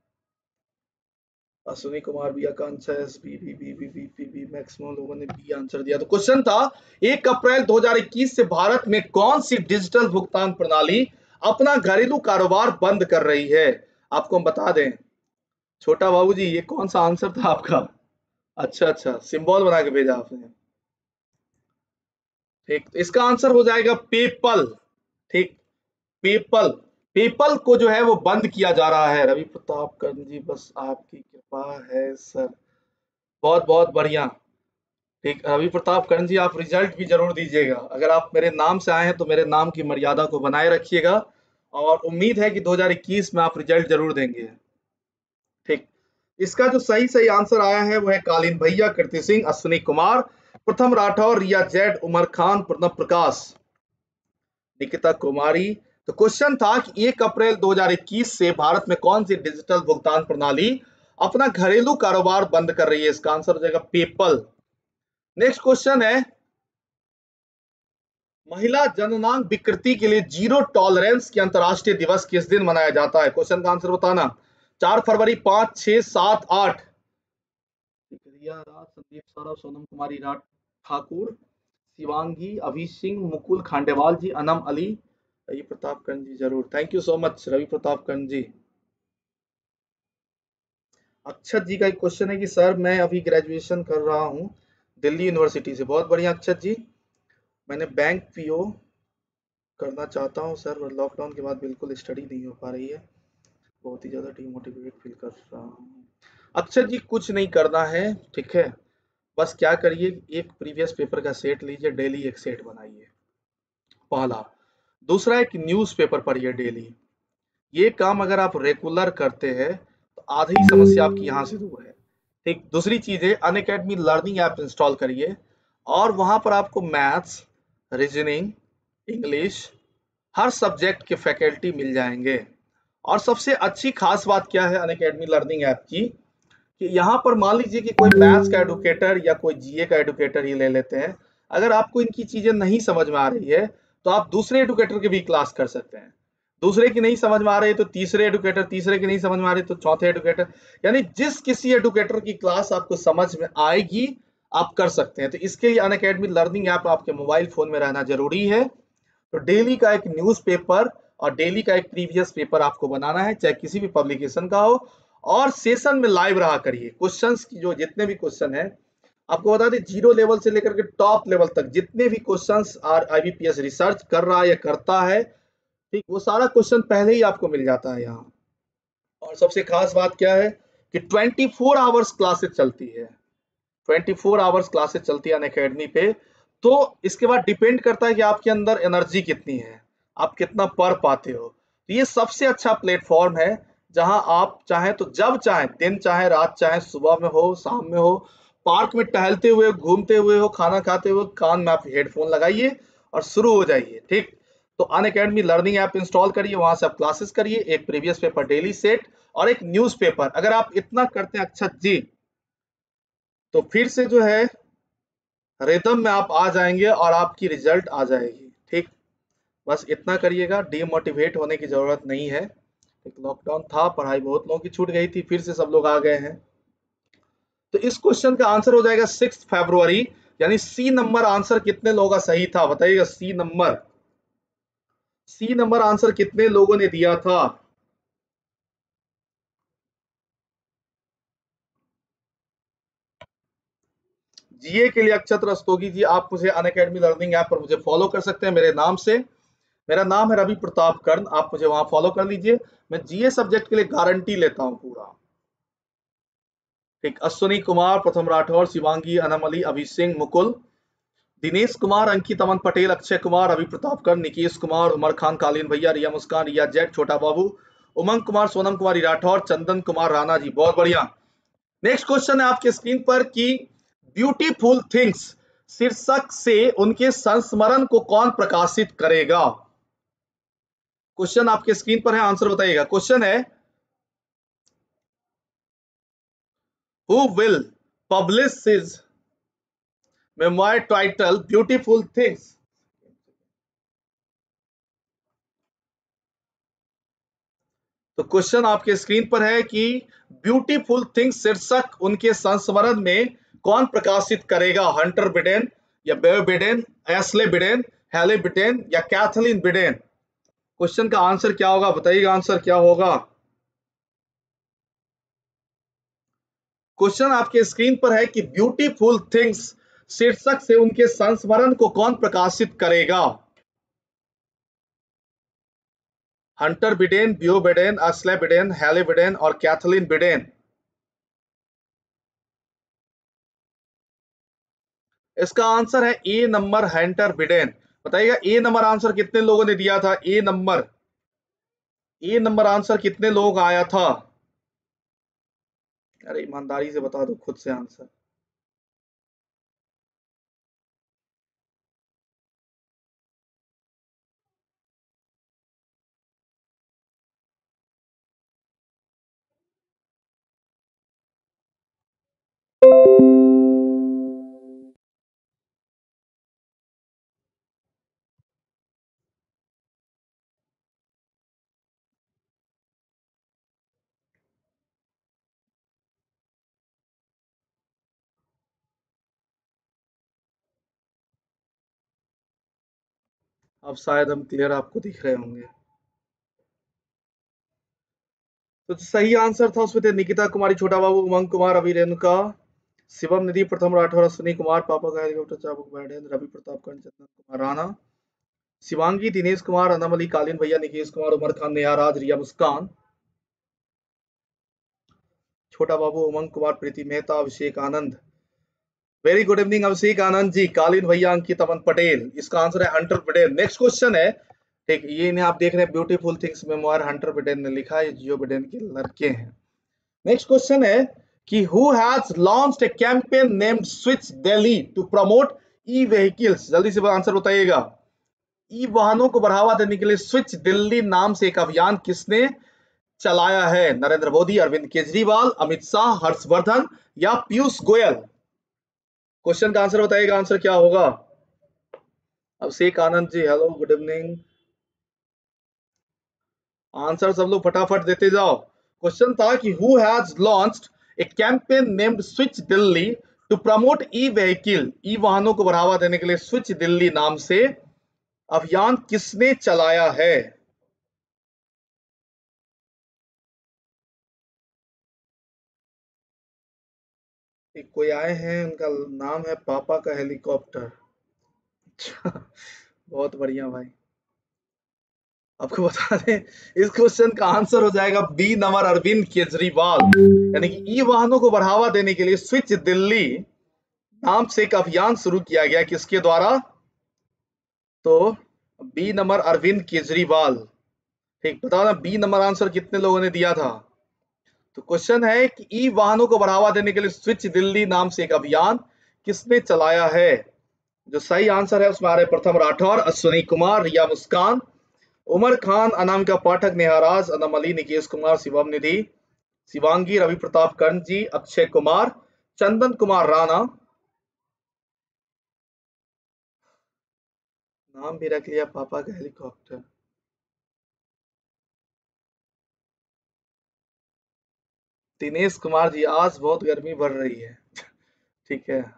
Ashwini Kumar B, Akanksha S B B B B B B B, maximum लोगों ने बी आंसर दिया। तो क्वेश्चन था एक अप्रैल दो हज़ार इक्कीस से भारत में कौन सी डिजिटल भुगतान प्रणाली अपना घरेलू कारोबार बंद कर रही है? आपको हम बता दें छोटा बाबू जी, ये कौन सा आंसर था आपका? अच्छा अच्छा, सिंबल बना के भेजा आपने। ठीक, तो इसका आंसर हो जाएगा पेपल। ठीक, पेपल, पेपल को जो है वो बंद किया जा रहा है। रवि प्रताप कंठ जी बस आपकी कृपा है सर, बहुत बहुत बढ़िया। ठीक, रवि प्रताप कर्ण जी, आप रिजल्ट भी जरूर दीजिएगा। अगर आप मेरे नाम से आए हैं तो मेरे नाम की मर्यादा को बनाए रखिएगा, और उम्मीद है कि दो हज़ार इक्कीस में आप रिजल्ट जरूर देंगे। ठीक, इसका जो सही सही आंसर आया है वो है कालीन भैया, कृति सिंह, अश्विनी कुमार, प्रथम राठौर, रिया जेड, उमर खान, प्रणब प्रकाश, निकिता कुमारी। तो क्वेश्चन था कि एक अप्रैल दो हज़ार इक्कीस से भारत में कौन सी डिजिटल भुगतान प्रणाली अपना घरेलू कारोबार बंद कर रही है? इसका आंसर हो जाएगा पेपल। नेक्स्ट क्वेश्चन है, महिला जननांग विकृति के लिए जीरो टॉलरेंस की अंतर्राष्ट्रीय दिवस किस दिन मनाया जाता है? क्वेश्चन का आंसर बताना। चार फरवरी, पांच, छह, सात, आठ। रिया राज, संदीप सौरभ, सोनम कुमारी राठ ठाकुर, शिवांगी, अभी सिंह, मुकुल खांडेवाल जी, अनम अली, रवि प्रताप कर्ण जी जरूर। Thank you so much Ravi Pratap Karn ji. Akshat ji का एक क्वेश्चन है कि सर मैं अभी ग्रेजुएशन कर रहा हूँ दिल्ली यूनिवर्सिटी से। बहुत बढ़िया अक्षत जी। मैंने बैंक पीओ करना चाहता हूँ सर, और लॉकडाउन के बाद बिल्कुल स्टडी नहीं हो पा रही है, बहुत ही ज़्यादा डिमोटिवेट फील कर रहा हूँ। अक्षर जी कुछ नहीं करना है, ठीक है। बस क्या करिए, एक प्रीवियस पेपर का सेट लीजिए, डेली एक सेट बनाइए, पहला। दूसरा, एक न्यूज़ पेपर पढ़िए डेली। ये काम अगर आप रेगुलर करते हैं तो आधी समस्या आपकी यहाँ से दूर है। ठीक, दूसरी चीज़ है अनअकैडमी लर्निंग ऐप इंस्टॉल करिए, और वहाँ पर आपको मैथ्स, रीजनिंग, इंग्लिश, हर सब्जेक्ट के फैकल्टी मिल जाएंगे। और सबसे अच्छी खास बात क्या है अनअकैडमी लर्निंग ऐप की, कि यहाँ पर मान लीजिए कि कोई मैथ्स का एडुकेटर या कोई जीए का एडुकेटर ही ले लेते हैं। अगर आपको इनकी चीजें नहीं समझ में आ रही है तो आप दूसरे एडुकेटर की भी क्लास कर सकते हैं। दूसरे की नहीं समझ में आ रही है तो तीसरे एडुकेटर, तीसरे की नहीं समझ में आ रही तो चौथे एडुकेटर, यानी जिस किसी एडुकेटर की क्लास आपको समझ में आएगी आप कर सकते हैं। तो इसके लिए अनअकैडमी लर्निंग ऐप आपके मोबाइल फोन में रहना जरूरी है। तो डेली का एक न्यूज़पेपर और डेली का एक प्रीवियस पेपर आपको बनाना है, चाहे किसी भी पब्लिकेशन का हो, और सेशन में लाइव रहा करिए। क्वेश्चंस की जो जितने भी क्वेश्चन है आपको बता दें, जीरो लेवल से लेकर के टॉप लेवल तक जितने भी क्वेश्चंस आर आईबीपीएस रिसर्च कर रहा है या करता है, ठीक, वो सारा क्वेश्चन पहले ही आपको मिल जाता है यहाँ। और सबसे खास बात क्या है कि ट्वेंटी फोर आवर्स क्लासेस चलती है, ट्वेंटी फोर आवर्स क्लासेस चलती है अनअकैडमी पे। तो इसके बाद डिपेंड करता है कि आपके अंदर एनर्जी कितनी है, आप कितना पढ़ पाते हो। तो ये सबसे अच्छा प्लेटफॉर्म है जहां आप चाहे तो जब चाहे, दिन चाहे रात चाहे, सुबह में हो शाम में हो, पार्क में टहलते हुए, घूमते हुए हो, खाना खाते हुए, कान में आप हेडफोन लगाइए और शुरू हो जाइए। ठीक, तो Unacademy learning app install करिए, वहां से आप क्लासेस करिए, एक प्रीवियस पेपर डेली सेट और एक न्यूज पेपर। अगर आप इतना करते हैं अक्षत जी, तो फिर से जो है रिदम में आप आ जाएंगे और आपकी रिजल्ट आ जाएगी। ठीक, बस इतना करिएगा, डीमोटिवेट होने की जरूरत नहीं है। एक लॉकडाउन था, पढ़ाई बहुत लोगों की छूट गई थी, फिर से सब लोग आ गए हैं। तो इस क्वेश्चन का आंसर हो जाएगा सिक्स फरवरी, यानी सी नंबर आंसर कितने लोगों का सही था बताइएगा। C number, C number answer कितने लोगों ने दिया था? जीए के लिए अक्षत रस्तोगी जी, आप मुझे अनअकैडमी लर्निंग ऐप पर मुझे फॉलो कर सकते हैं मेरे नाम से। मेरा नाम है रवि प्रताप कर्ण, आप मुझे वहां फॉलो कर लीजिए। मैं जीए सब्जेक्ट के लिए गारंटी लेता हूं पूरा। ठीक, अश्विनी कुमार, प्रथम राठौर, शिवांगी, अनम अली, अभी सिंह, मुकुल, दिनेश कुमार, अंकित अमन पटेल, अक्षय कुमार, रवि प्रताप कर्ण, निकेश कुमार, उमर खान, कालीन भैया, रिया मुस्कान, रिया जेट, छोटा बाबू, उमंग कुमार, सोनम कुमारी राठौर, चंदन कुमार राणा जी। बहुत बढ़िया। नेक्स्ट क्वेश्चन है आपके स्क्रीन पर कि ब्यूटीफुल थिंग्स शीर्षक से उनके संस्मरण को कौन प्रकाशित करेगा? क्वेश्चन आपके स्क्रीन पर है, आंसर बताइएगा। क्वेश्चन है, who will publish his memoir title beautiful things? तो क्वेश्चन आपके स्क्रीन पर है कि ब्यूटीफुल थिंग्स शीर्षक उनके संस्मरण में कौन प्रकाशित करेगा? हंटर बिडेन या Beau Biden, Ashley Biden, Hallie Biden या कैथलीन बिडेन? क्वेश्चन का आंसर क्या होगा बताइएगा, आंसर क्या होगा? क्वेश्चन आपके स्क्रीन पर है कि ब्यूटीफुल थिंग्स शीर्षक से उनके संस्मरण को कौन प्रकाशित करेगा? Hunter Biden, Beau Biden, Ashley Biden, Hallie Biden और कैथलीन बिडेन? इसका आंसर है ए नंबर, हंटर बिडेन। बताइएगा ए नंबर आंसर कितने लोगों ने दिया था? A number A number answer कितने लोगों का आया था? अरे ईमानदारी से बता दो खुद से आंसर। अब शायद हम क्लियर आपको दिख रहे होंगे। तो सही आंसर था उसमें थे निकिता कुमारी, छोटा बाबू, उमंग कुमार, अभी रेणुका, शिवम निधि, प्रथम राठौर, अश्विनी कुमार, पापा का हेलीकॉप्टर, चाबुक बैडेन, रवि प्रताप कर्ण, चंदन कुमार राणा, शिवांगी, दिनेश कुमार, अनम अली, कालीन भैया, निकेश कुमार, उमर खान, नेहाराज, रिया मुस्कान, छोटा बाबू, Umang Kumar, Preeti Mehta, Abhishek Anand. Very good evening Abhishek Anand ji, Kaleen Bhaiya, अंकित अमन पटेल। इसका आंसर है हंटर बिडेन। नेक्स्ट क्वेश्चन है, ठीक, ये इन्हें आप देख रहे हैं beautiful things memoir, Hunter Biden ने लिखा है, जियो बिडेन के लड़के हैं। नेक्स्ट क्वेश्चन है कि who has launched a campaign named switch Delhi to promote e vehicles. जल्दी से आंसर बताइएगा। ई वाहनों को बढ़ावा देने के लिए स्विच दिल्ली नाम से एक अभियान किसने चलाया है? नरेंद्र मोदी, अरविंद केजरीवाल, अमित शाह, हर्षवर्धन या पीयूष गोयल? क्वेश्चन का आंसर बताइएगा, आंसर क्या होगा? Abhishek Anand ji hello, good evening. Answer सब लोग फटाफट देते जाओ। क्वेश्चन था कि who has launched a campaign named switch Delhi to promote e vehicle. E वाहनों को बढ़ावा देने के लिए स्विच दिल्ली नाम से अभियान किसने चलाया है? एक कोई आए हैं, उनका नाम है पापा का हेलीकॉप्टर। बहुत बढ़िया भाई। आपको बता दें इस क्वेश्चन का आंसर हो जाएगा बी नंबर, अरविंद केजरीवाल। यानी कि ई वाहनों को बढ़ावा देने के लिए स्विच दिल्ली नाम से एक अभियान शुरू किया गया, किसके द्वारा? तो बी नंबर, अरविंद केजरीवाल। ठीक, बताओ ना बी नंबर आंसर कितने लोगों ने दिया था? तो क्वेश्चन है कि ई वाहनों को बढ़ावा देने के लिए स्विच दिल्ली नाम से एक अभियान किसने चलाया है? जो सही आंसर है उसमें आ रहे प्रथम राठौर, अश्विनी कुमार, रिया मुस्कान, उमर खान, अनामिका पाठक, नेहाराज, अनम अली, निकेश कुमार, शिवम निधि, शिवांगी, रवि प्रताप कर्ण जी, अक्षय कुमार, चंदन कुमार राणा। नाम भी रख लिया पापा का हेलीकॉप्टर। दिनेश कुमार जी, आज बहुत गर्मी बढ़ रही है। ठीक है,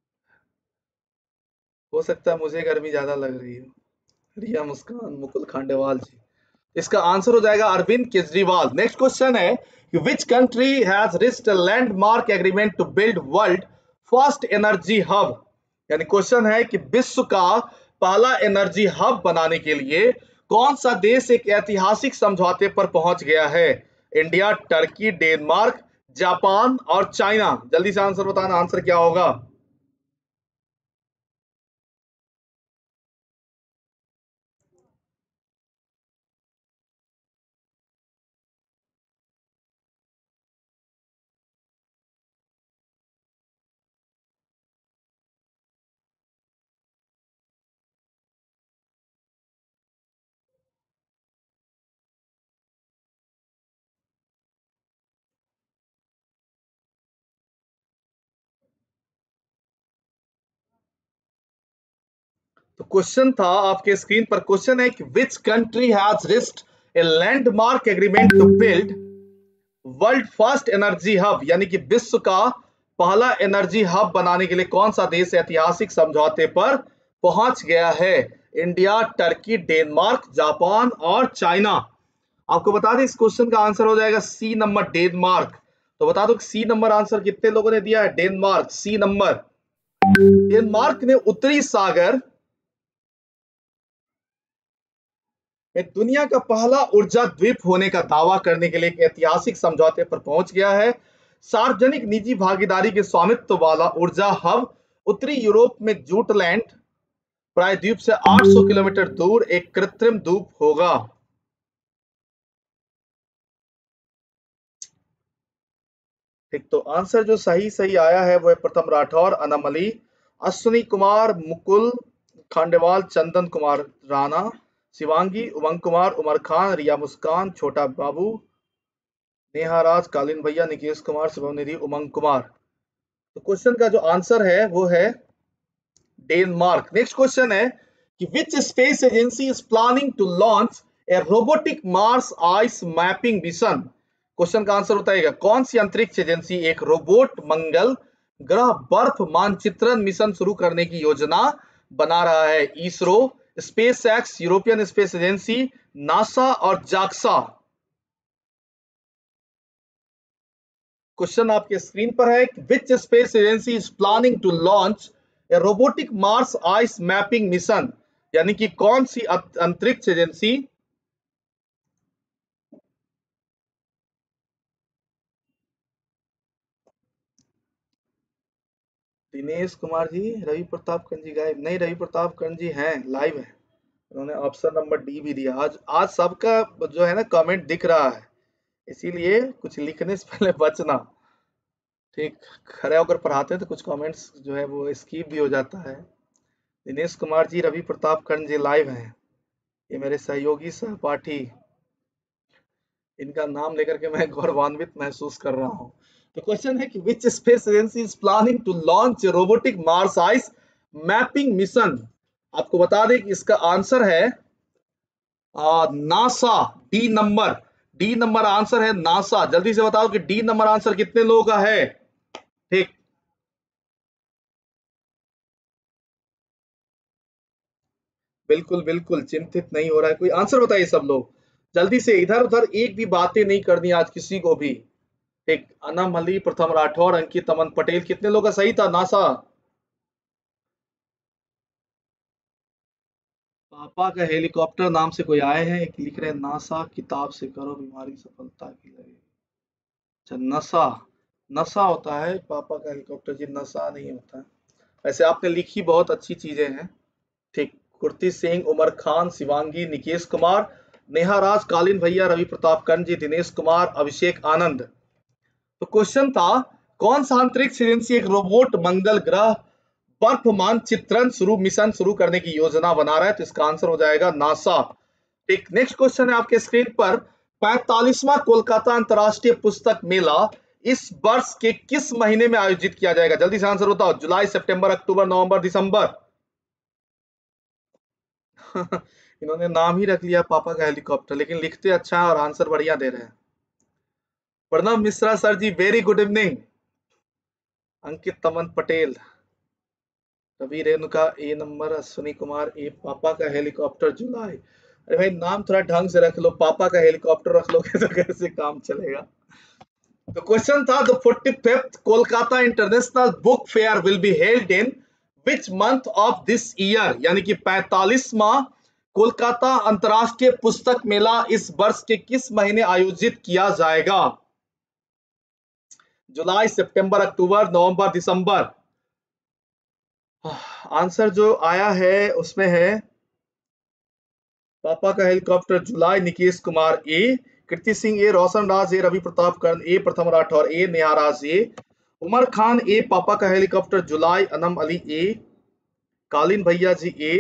हो सकता है मुझे गर्मी ज्यादा लग रही हो। रिया मुस्कान, मुकुल खांडेवाल जी। इसका आंसर हो जाएगा अरविंद केजरीवाल। नेक्स्ट क्वेश्चन है कि which country has reached a landmark agreement to build world first energy hub. यानी क्वेश्चन है कि विश्व का पहला एनर्जी हब बनाने के लिए कौन सा देश एक ऐतिहासिक समझौते पर पहुंच गया है? इंडिया, टर्की, डेनमार्क, जापान और चाइना। जल्दी से आंसर बताना, आंसर क्या होगा? तो क्वेश्चन था आपके स्क्रीन पर, क्वेश्चन है कि which country has reached a landmark agreement to build world first energy hub. यानी कि विश्व का पहला एनर्जी हब बनाने के लिए कौन सा देश ऐतिहासिक समझौते पर पहुंच गया है? इंडिया, टर्की, डेनमार्क, जापान और चाइना। आपको बता दें इस क्वेश्चन का आंसर हो जाएगा सी नंबर, डेनमार्क। तो बता दो सी नंबर आंसर कितने लोगों ने दिया है? डेनमार्क, सी नंबर। डेनमार्क ने उत्तरी सागर में दुनिया का पहला ऊर्जा द्वीप होने का दावा करने के लिए एक ऐतिहासिक समझौते पर पहुंच गया है। सार्वजनिक निजी भागीदारी के स्वामित्व वाला ऊर्जा हब उत्तरी यूरोप में जूटलैंड प्रायद्वीप से आठ सौ किलोमीटर दूर एक कृत्रिम द्वीप होगा? ठीक, तो आंसर जो सही सही आया है वो है प्रथम राठौर, अनमली, अश्विनी कुमार, मुकुल, खंडेवाल, चंदन कुमार राणा, शिवांगी, उमंग कुमार, उमर खान, रिया मुस्कान, छोटा बाबू, नेहा राज, कालीन भैया, निकेश कुमार, शुभम निधि, उमंग कुमार। तो क्वेश्चन का जो आंसर है वो है डेनमार्क। नेक्स्ट क्वेश्चन है कि which space agency is planning to launch a robotic Mars ice mapping mission? Question का आंसर बताइएगा, कौन सी अंतरिक्ष एजेंसी एक रोबोट मंगल ग्रह बर्फ मानचित्रण मिशन शुरू करने की योजना बना रहा है? ISRO, space X, European space agency, NASA और जाक्सा। क्वेश्चन आपके स्क्रीन पर है, which space agency is planning to launch a robotic Mars ice mapping mission, यानी कि कौन सी अंतरिक्ष एजेंसी दिनेश कुमार जी, रवि प्रताप कर्ण जी गायब नहीं, रवि प्रताप कर्ण जी हैं, लाइव है, उन्होंने ऑप्शन नंबर डी भी दिया। आज आज सबका जो है ना कमेंट दिख रहा है, इसीलिए कुछ लिखने से पहले बचना। ठीक, खड़े होकर पढ़ाते हैं तो कुछ कमेंट्स जो है वो स्किप भी हो जाता है। दिनेश कुमार जी, रवि प्रताप कर्ण जी लाइव हैं, ये मेरे सहयोगी सहपाठी, इनका नाम लेकर के मैं गौरवान्वित महसूस कर रहा हूं। तो क्वेश्चन है कि which space agency is planning to launch robotic Mars ice mapping mission? आपको बता दें कि इसका आंसर है NASA, D number, D number answer है नासा। जल्दी से बताओ कि डी नंबर आंसर कितने लोगों का है? ठीक, बिल्कुल बिल्कुल चिंतित नहीं हो रहा है कोई, आंसर बताइए सब लोग जल्दी से, इधर उधर एक भी बातें नहीं करनी आज किसी को भी। ठीक, अनम अली, प्रथम राठौर, अंकित अमन पटेल, कितने लोग का सही था? नासा। पापा का हेलीकॉप्टर नाम से कोई आए हैं, एक लिख रहे हैं नासा किताब से करो बीमारी सफलता की लगे। अच्छा, नशा, नशा होता है पापा का हेलीकॉप्टर जी, नशा नहीं होता है। वैसे आपने लिखी बहुत अच्छी चीजें हैं। ठीक, कुर्ती सिंह, उमर खान, शिवांगी, निकेश कुमार, नेहा राज, कालीन भैया, रवि प्रताप कर्ण जी, दिनेश कुमार, अभिषेक आनंद। तो क्वेश्चन था, कौन सा अंतरिक्ष एजेंसी एक रोबोट मंगल ग्रह बर्फ मानचित्रण शुरू मिशन शुरू करने की योजना बना रहा है? तो इसका आंसर हो जाएगा नासा। एक नेक्स्ट क्वेश्चन है आपके स्क्रीन पर, पैंतालीसवां कोलकाता अंतरराष्ट्रीय पुस्तक मेला इस वर्ष के किस महीने में आयोजित किया जाएगा? जल्दी से आंसर बताओ, जुलाई, सितंबर, अक्टूबर, नवंबर, दिसंबर। इन्होंने नाम ही रख लिया पापा का हेलीकॉप्टर, लेकिन लिखते अच्छा है और आंसर बढ़िया दे रहे हैं। Pranav Mishra sir ji, very good evening. Ankit Taman Patel, Ravi Renuka A number, Ashwini Kumar A, पापा का हेलीकॉप्टर जुलाई। अरे भाई नाम थोड़ा ढंग से रख लो, पापा का हेलीकॉप्टर रख लोगे तो कैसे काम चलेगा? तो क्वेश्चन था, the forty fifth Kolkata international book fair will be held in which month of this year, यानी कि पैंतालीसवां कोलकाता अंतरराष्ट्रीय पुस्तक मेला इस वर्ष के किस महीने आयोजित किया जाएगा? जुलाई, सितंबर, अक्टूबर, नवंबर, दिसंबर। आंसर जो आया है उसमें है पापा का हेलीकॉप्टर जुलाई, Nikesh Kumar A, Kriti Singh A, Roshan Raj A, Ravi Pratap Karn A, Pratham Rathore A, Neha Raj A, Umar Khan A, पापा का हेलीकॉप्टर जुलाई, अनम अली ए, कालीन भैया जी ए,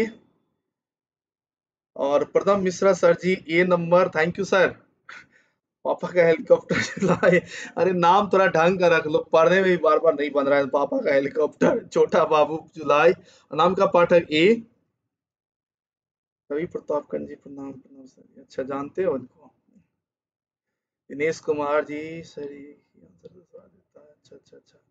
और Pratham Mishra sir ji A number, thank you sir. पापा का हेलीकॉप्टर जुलाई, अरे नाम थोड़ा ढंग का रख लो, पढ़ने में भी बार बार नहीं बन रहा है। पापा का हेलीकॉप्टर, छोटा बाबू जुलाई, नाम का पाठक ए, रवि प्रताप कर्ण जी, प्रणाम प्रणाम सर, अच्छा जानते हो उनको। दिनेश कुमार जी सर, ये आंसर बता देता है, अच्छा अच्छा अच्छा।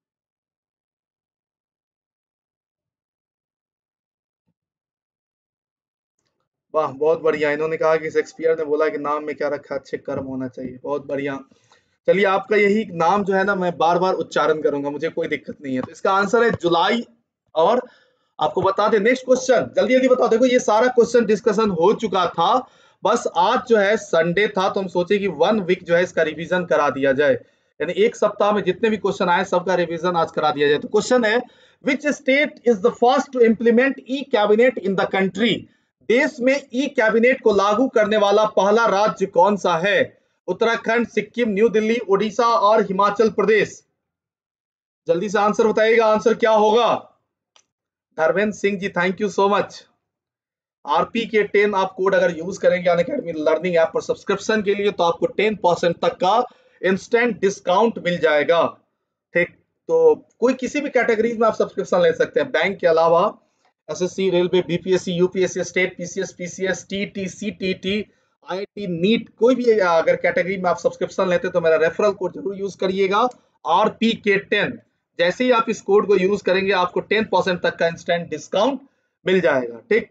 वाह, बहुत बढ़िया, इन्होंने कहा कि शेक्सपियर ने बोला कि नाम में क्या रखा, अच्छे कर्म होना चाहिए, बहुत बढ़िया। चलिए, आपका यही नाम जो है ना मैं बार बार उच्चारण करूंगा, मुझे कोई दिक्कत नहीं है। तो इसका आंसर है जुलाई। और आपको बता दें नेक्स्ट क्वेश्चन, जल्दी जल्दी बताओ। देखो ये सारा क्वेश्चन डिस्कशन हो चुका था, बस आज जो है संडे था तो हम सोचे कि वन वीक जो है इसका रिवीजन करा दिया जाए। यानी एक सप्ताह में जितने भी क्वेश्चन आए सबका रिवीजन आज करा दिया जाए। तो क्वेश्चन है, which state is the first to implement E cabinet in the country? देश में ई कैबिनेट को लागू करने वाला पहला राज्य कौन सा है? उत्तराखंड, सिक्किम, न्यू दिल्ली, उड़ीसा और हिमाचल प्रदेश। जल्दी से आंसर बताइएगा, आंसर क्या होगा? Dharmendra Singh ji, thank you so much. RP K ten आप कोड अगर यूज करेंगे अनअकैडमी लर्निंग ऐप पर सब्सक्रिप्शन के लिए तो आपको टेन परसेंट तक का इंस्टेंट डिस्काउंट मिल जाएगा। ठीक, तो कोई किसी भी कैटेगरीज में आप सब्सक्रिप्शन ले सकते हैं, बैंक के अलावा SSC, railway, BPSC, UPSC, state, PCS, PCS, TT, CTT, IIT, NEET, कोई भी अगर कैटेगरी में आप सब्सक्रिप्शन लेते हैं तो मेरा रेफरल कोड जरूर यूज करिएगा, आरपी के टेन। जैसे ही आप इस कोड को यूज करेंगे आपको टेन परसेंट तक का इंस्टेंट डिस्काउंट मिल जाएगा। ठीक,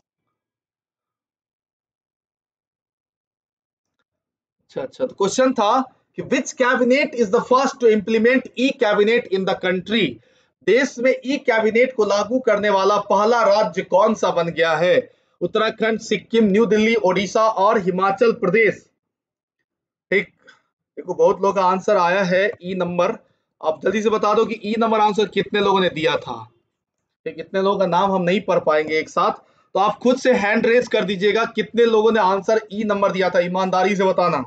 अच्छा अच्छा, तो क्वेश्चन था कि which cabinet is the first to implement E cabinet in the country? देश में ई कैबिनेट को लागू करने वाला पहला राज्य कौन सा बन गया है? उत्तराखंड, सिक्किम, न्यू दिल्ली, ओडिशा और हिमाचल प्रदेश। ठीक, देखो बहुत लोगों का आंसर आया है ई नंबर। आप जल्दी से बता दो कि ई नंबर आंसर कितने लोगों ने दिया था। ठीक, कितने लोगों का नाम हम नहीं पढ़ पाएंगे एक साथ, तो आप खुद से हैंड रेज कर दीजिएगा कितने लोगों ने आंसर ई नंबर दिया था, ईमानदारी से बताना।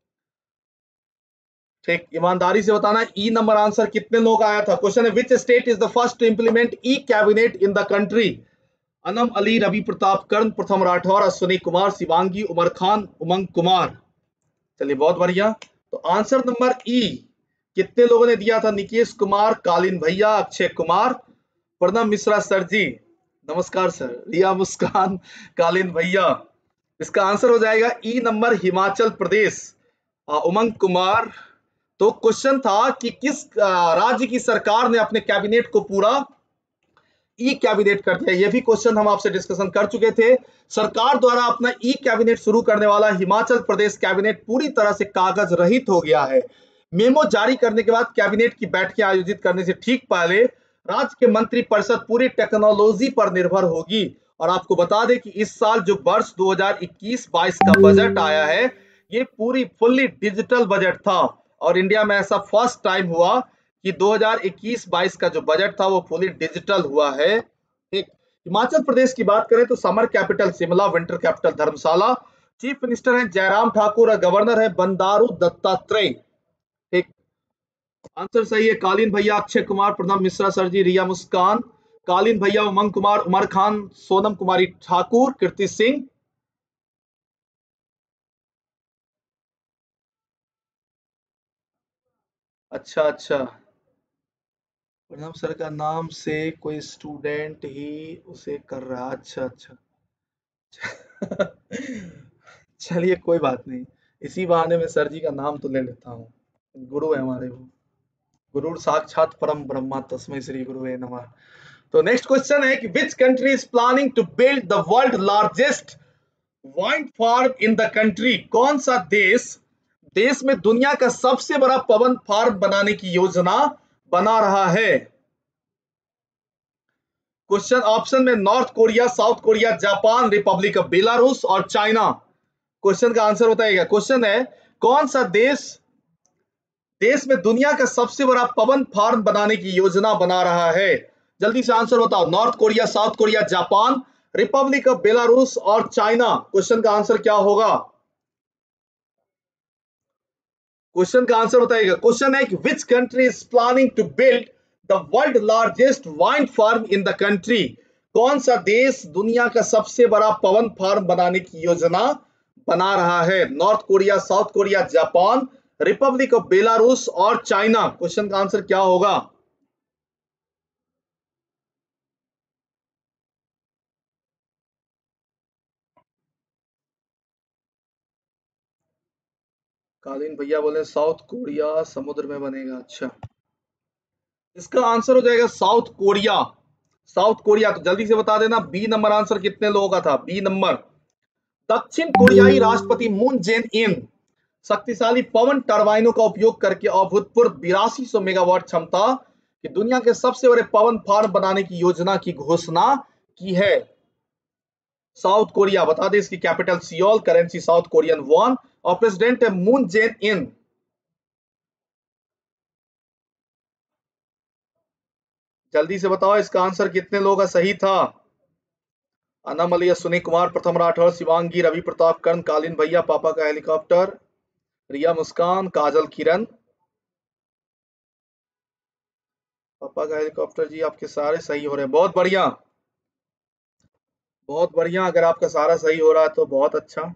ठीक, ईमानदारी से बताना ई नंबर आंसर कितने लोग आया था। क्वेश्चन है, which state is the first to implement E cabinet in the country? Anam Ali, Ravi Pratap, Karn Pratham Rathore, Ashwini Kumar, Shivangi, Umar Khan, उमंग कुमार। चलिए बहुत बढ़िया। तो आंसर नंबर ई कितने लोगों ने दिया था? निकेश कुमार, कालीन भैया, अक्षय कुमार, प्रणब मिश्रा सर जी, नमस्कार सर, रिया मुस्कान, कालीन भैया। इसका आंसर हो जाएगा ई नंबर हिमाचल प्रदेश, उमंग कुमार। तो क्वेश्चन था कि किस राज्य की सरकार ने अपने कैबिनेट को पूरा ई कैबिनेट कर दिया? यह भी क्वेश्चन हम आपसे डिस्कशन कर चुके थे। सरकार द्वारा अपना ई कैबिनेट शुरू करने वाला हिमाचल प्रदेश कैबिनेट पूरी तरह से कागज रहित हो गया है। मेमो जारी करने के बाद कैबिनेट की बैठकें आयोजित करने से ठीक पहले राज्य के मंत्री परिषद पूरी टेक्नोलॉजी पर निर्भर होगी। और आपको बता दें कि इस साल जो वर्ष दो हज़ार इक्कीस बाईस का बजट आया है ये पूरी फुल्ली डिजिटल बजट था और इंडिया में ऐसा फर्स्ट टाइम हुआ कि दो हज़ार इक्कीस बाईस का जो बजट था वो फुली डिजिटल हुआ है। एक हिमाचल प्रदेश की बात करें तो summer capital Shimla, winter capital Dharamshala, chief minister है जयराम ठाकुर और गवर्नर है बंडारू दत्तात्रेय। एक आंसर सही है, कालीन भैया, अक्षय कुमार, प्रणब मिश्रा सर जी, रिया मुस्कान, कालीन भैया, उमंग कुमार, उमर खान, सोनम कुमारी ठाकुर, कीर्ति सिंह। अच्छा अच्छा, प्रणब सर का नाम से कोई स्टूडेंट ही उसे कर रहा, अच्छा अच्छा। चलिए कोई बात नहीं, इसी बहाने में सर जी का नाम तो ले लेता हूँ, गुरु है हमारे वो, गुरु साक्षात परम ब्रह्मा तस्मै श्री गुरुवे नमः। तो नेक्स्ट क्वेश्चन है कि which country is planning to build the world largest wine farm in the country? कौन सा देश देश में दुनिया का सबसे बड़ा पवन फार्म बनाने की योजना बना रहा है? क्वेश्चन ऑप्शन में North Korea, South Korea, Japan, Republic of Belarus और चाइना। क्वेश्चन का आंसर बताइएगा। क्वेश्चन है, कौन सा देश देश में दुनिया का सबसे बड़ा पवन फार्म बनाने की योजना बना रहा है? जल्दी से आंसर बताओ। North Korea, South Korea, Japan, Republic of Belarus और चाइना। क्वेश्चन का आंसर क्या होगा? क्वेश्चन का आंसर बताइएगा। क्वेश्चन है कि which country is planning to build the world largest wine farm in the country? कौन सा देश दुनिया का सबसे बड़ा पवन फार्म बनाने की योजना बना रहा है? North Korea, South Korea, Japan, Republic of Belarus और चाइना। क्वेश्चन का आंसर क्या होगा? कालीन भैया बोले साउथ कोरिया समुद्र में बनेगा, अच्छा। इसका आंसर हो जाएगा साउथ कोरिया। साउथ कोरिया, तो जल्दी से बता देना बी नंबर आंसर कितने लोगों का था? B number. दक्षिण कोरियाई राष्ट्रपति मून जेन इन शक्तिशाली पवन टरबाइनों का उपयोग करके अभूतपूर्व बिरासी सौ मेगावाट क्षमता की दुनिया के सबसे बड़े पवन फार्म बनाने की योजना की घोषणा की है। साउथ कोरिया, बता दें इसकी capital Seoul, currency South Korean won और प्रेसिडेंट है मून जेन इन। जल्दी से बताओ इसका आंसर कितने लोगों का सही था? अनम अली, अश्विनी कुमार, प्रथम राठौर, शिवांगी, रवि प्रताप, कर्ण, कालीन भैया, पापा का हेलीकॉप्टर, रिया मुस्कान, काजल किरण। पापा का हेलीकॉप्टर जी आपके सारे सही हो रहे हैं, बहुत बढ़िया बहुत बढ़िया। अगर आपका सारा सही हो रहा है तो बहुत अच्छा।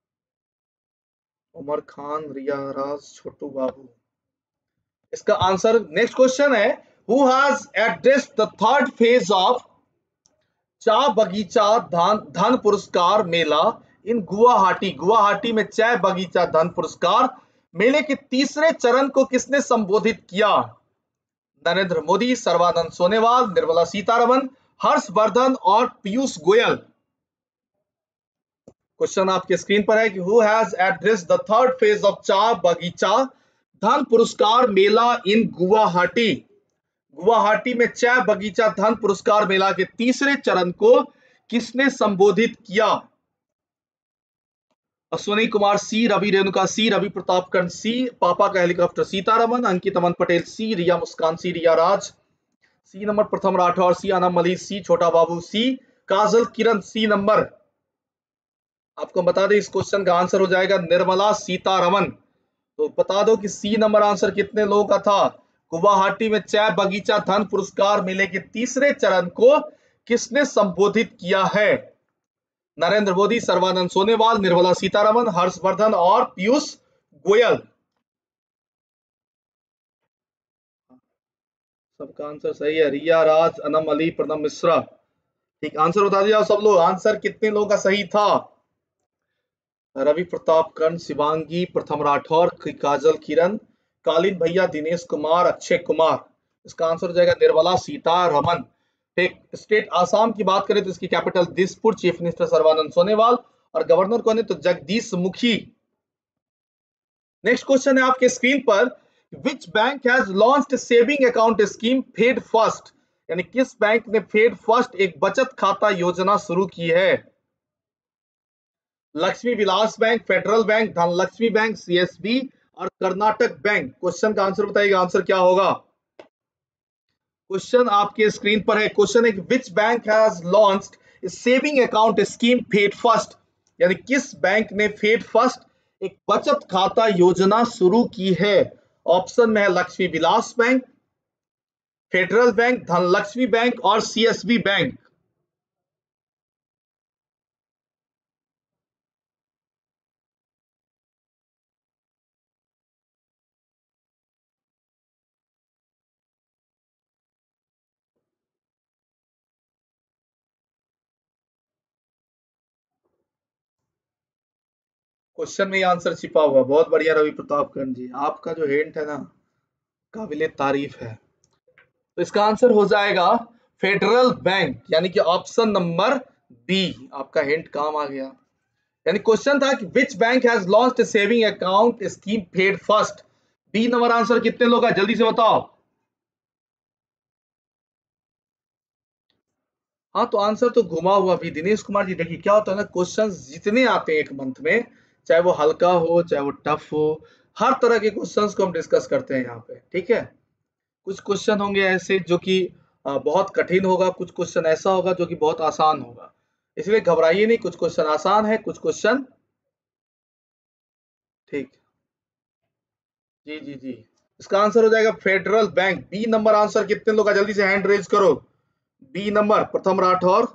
उमर खान, रिया राज, छोटू बाबू। इसका आंसर नेक्स्ट क्वेश्चन है, who has addressed the third phase of Cha Bagicha धन धन पुरस्कार मेला इन गुवाहाटी। गुवाहाटी में चाय बगीचा धन पुरस्कार मेले के तीसरे चरण को किसने संबोधित किया? नरेंद्र मोदी, सर्बानंद सोनोवाल, निर्मला सीतारमन, हर्षवर्धन और पीयूष गोयल। क्वेश्चन आपके स्क्रीन पर है कि who has addressed the third phase of Cha Bagicha धन पुरस्कार मेला इन गुवाहाटी। गुवाहाटी में चाय बगीचा धन पुरस्कार मेला के तीसरे चरण को किसने संबोधित किया? अश्विनी कुमार सी, रवि रेणुका सी, रवि प्रताप कर्ण सी, पापा का helicopter Sitharaman, Ankit Aman Patel C, Riya Muskan C, Riya Raj C number, Pratham Rathore सी, अनम मलिक सी, छोटा बाबू सी, काजल किरण सी नंबर। आपको बता दें इस क्वेश्चन का आंसर हो जाएगा निर्मला सीतारमन। तो बता दो कि सी नंबर आंसर कितने लोगों का था? गुवाहाटी में चाय बगीचा धन पुरस्कार मेले के तीसरे चरण को किसने संबोधित किया है? नरेंद्र मोदी, सर्बानंद सोनोवाल, निर्मला सीतारमन, हर्षवर्धन और पीयूष गोयल। सबका आंसर सही है, रिया राज, अनम अली, प्रणब मिश्रा। ठीक, आंसर बता दिया सब लोग। आंसर कितने लोगों का सही था? रवि प्रताप कर्ण, शिवांगी, प्रथम राठौर, काजल किरण, कालीन भैया, दिनेश कुमार, अक्षय कुमार। इसका आंसर हो जाएगा निर्मला सीतारमन। ठीक, स्टेट आसाम की बात करें तो इसकी capital Dispur, chief minister Sarbananda Sonowal और गवर्नर कौन है तो जगदीश मुखी। नेक्स्ट क्वेश्चन है आपके स्क्रीन पर, which bank has launched saving account scheme Fed First, यानी किस बैंक ने फेड फर्स्ट एक बचत खाता योजना शुरू की है? Lakshmi Vilas Bank, Federal Bank, Dhanlaxmi Bank, CSB और कर्नाटक बैंक। क्वेश्चन का आंसर बताइएगा, आंसर क्या होगा? क्वेश्चन आपके स्क्रीन पर है, क्वेश्चन है which bank has launched saving account scheme Fed First, यानी किस बैंक ने फेड फर्स्ट एक बचत खाता योजना शुरू की है? ऑप्शन में है Lakshmi Vilas Bank, Federal Bank, Dhanlaxmi Bank और सीएसबी बैंक। क्वेश्चन में ही आंसर छिपा हुआ, बहुत बढ़िया रवि प्रताप कर्ण जी, आपका जो हिंट है ना काबिले तारीफ है। तो इसका आंसर हो जाएगा फेडरल बैंक, यानी कि ऑप्शन नंबर बी। आपका हिंट काम आ गया। यानी क्वेश्चन था कि which bank has launched saving account scheme Fed First. B number answer कितने लोग हैं जल्दी से बताओ। हाँ, तो आंसर तो घुमा हुआ भी दिनेश कुमार जी। देखिए क्या होता है ना, क्वेश्चंस जितने आते हैं एक मंथ में, चाहे वो हल्का हो चाहे वो टफ हो, हर तरह के क्वेश्चंस को हम डिस्कस करते हैं यहाँ पे, ठीक है। कुछ क्वेश्चन होंगे ऐसे जो कि अ, बहुत कठिन होगा, कुछ क्वेश्चन ऐसा होगा जो कि बहुत आसान होगा, इसलिए घबराइए नहीं। कुछ क्वेश्चन आसान है, कुछ क्वेश्चन ठीक। जी जी जी, इसका आंसर हो जाएगा Federal Bank. B number answer कितने लोग का, जल्दी से हैंड रेज करो। बी नंबर, प्रथम राठौर,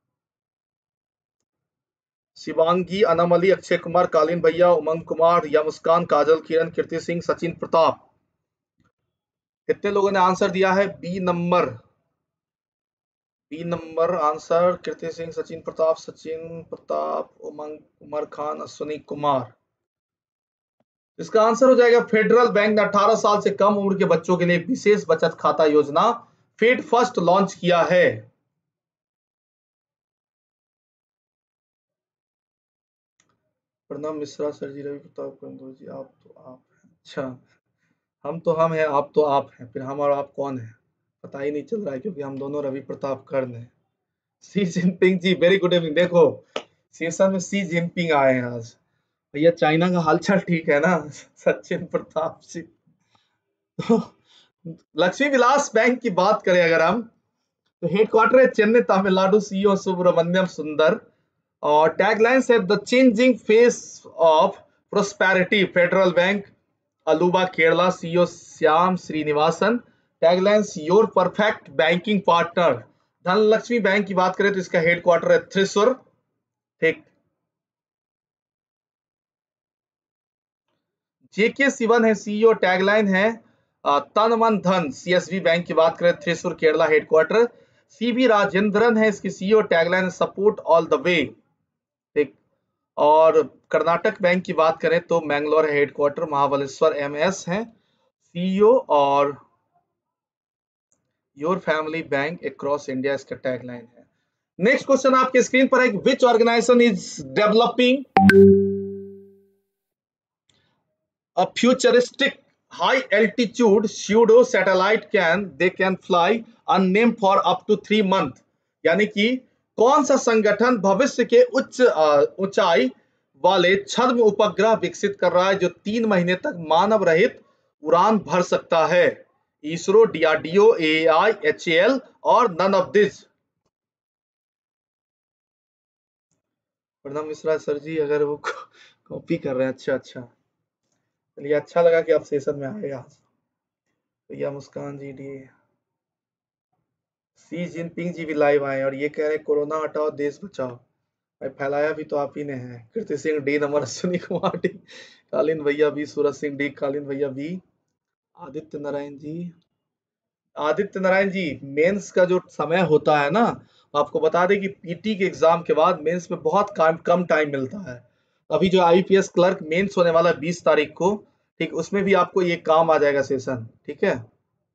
शिवांगी, अनम अली, अक्षय कुमार, कालीन भैया, उमंग कुमार, रिया मुस्कान, काजल किरण, कीर्ति सिंह, सचिन प्रताप। कितने लोगों ने आंसर दिया है B number? B number answer Kirti Singh, Sachin Pratap, Sachin Pratap, Umang, Umar Khan, Ashwini Kumar. इसका आंसर हो जाएगा फेडरल बैंक ने अठारह साल से कम उम्र के बच्चों के लिए एक विशेष बचत खाता योजना फेड फर्स्ट लॉन्च किया है। प्रणब मिश्रा सर जी, रवि प्रताप कंदो जी, आप तो आप हैं। अच्छा, हम तो हम हैं, आप तो आप हैं, फिर हम और आप कौन है पता ही नहीं चल रहा है, क्योंकि हम दोनों रवि प्रताप कर्ण हैं। Xi Jinping ji, very good evening. देखो सेशन में सी जिनपिंग आए हैं आज। भैया चाइना का हालचाल ठीक है ना? सचिन प्रताप जी। लक्ष्मी विलास बैंक की बात करें अगर हम, तो हेडक्वार्टर है चेन्नई तमिलनाडु, सीईओ सुब्रमण्यम सुंदर, और टैगलाइंस है the changing face of prosperity Federal Bank Aluva Kerala, CEO Shyam Srinivasan. Taglines your perfect banking partner. Dhanlaxmi Bank की बात करें तो इसका हेडक्वार्टर है थ्रिसुर, ठीक। जेके सिवन है सीईओ, टैगलाइन है तन मन धन। सीएसबी बैंक की बात करें थ्रिसुर केरला हेडक्वार्टर। सीबी राजेंद्रन है इसकी CEO, tagline support all the way, ठीक। और कर्नाटक बैंक की बात करें तो मैंगलोर है हेडक्वार्टर, महाबलेश्वर एमएस है सीईओ, और your family bank across India इसका टैगलाइन है। नेक्स्ट क्वेश्चन आपके स्क्रीन पर है, which organisation is developing a futuristic high altitude pseudo satellite can they can fly unnamed for up to three month। यानी कि कौन सा संगठन भविष्य के उच्च ऊंचाई वाले छद्म उपग्रह विकसित कर रहा है जो तीन महीने तक मानव रहित उड़ान भर सकता है? इसरो, डीआरडीओ, एआई, एचएएल और none of this. Pranab Mishra sir ji अगर वो कॉपी कर रहे हैं, अच्छा अच्छा, चलिए अच्छा लगा कि आप सेशन में आएगा। भैया मुस्कान जी, डी सी जिनपिंग जी भी लाइव आए और ये कह रहे कोरोना हटाओ देश बचाओ। भाई फैलाया भी तो आप ही ने है। Kriti Singh D number, Ashwini Kumar D, Kaleen भैया बी, सूरज सिंह डी, कालीन भैया बी, आदित्य नारायण जी। आदित्य नारायण जी, मेंस का जो समय होता है ना, आपको बता दें कि पीटी के एग्जाम के बाद मेंस में बहुत कम कम टाइम मिलता है। अभी जो आईपीएस क्लर्क मेंस होने वाला है बीस तारीख को, ठीक, उसमें भी आपको ये काम आ जाएगा सेशन, ठीक है।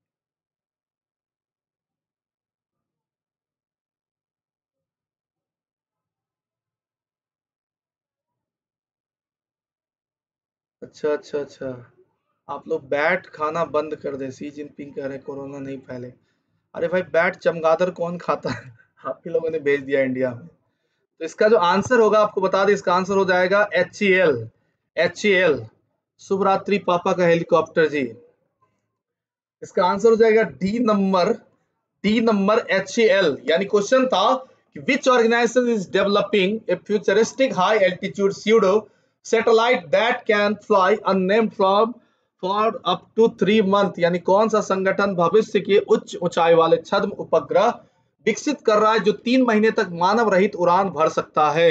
अच्छा अच्छा अच्छा, आप लोग बैट खाना बंद कर दे, सी जिनपिंग कह रहे कोरोना नहीं फैले। अरे भाई बैट चमगादड़ कौन खाता है? आप ही लोगों ने भेज दिया इंडिया में। तो इसका जो आंसर होगा आपको बता दें, इसका आंसर हो जाएगा एच एल। एच एल, शुभ रात्रि पापा का हेलीकॉप्टर जी। इसका आंसर हो जाएगा D number, D number H L. यानी क्वेश्चन था कि which organisation is developing a futuristic high altitude pseudo satellite that can fly unmanned from for up to three month. यानी कौन सा संगठन भविष्य के उच्च ऊंचाई वाले छद्म उपग्रह विकसित कर रहा है जो तीन महीने तक मानव रहित उड़ान भर सकता है?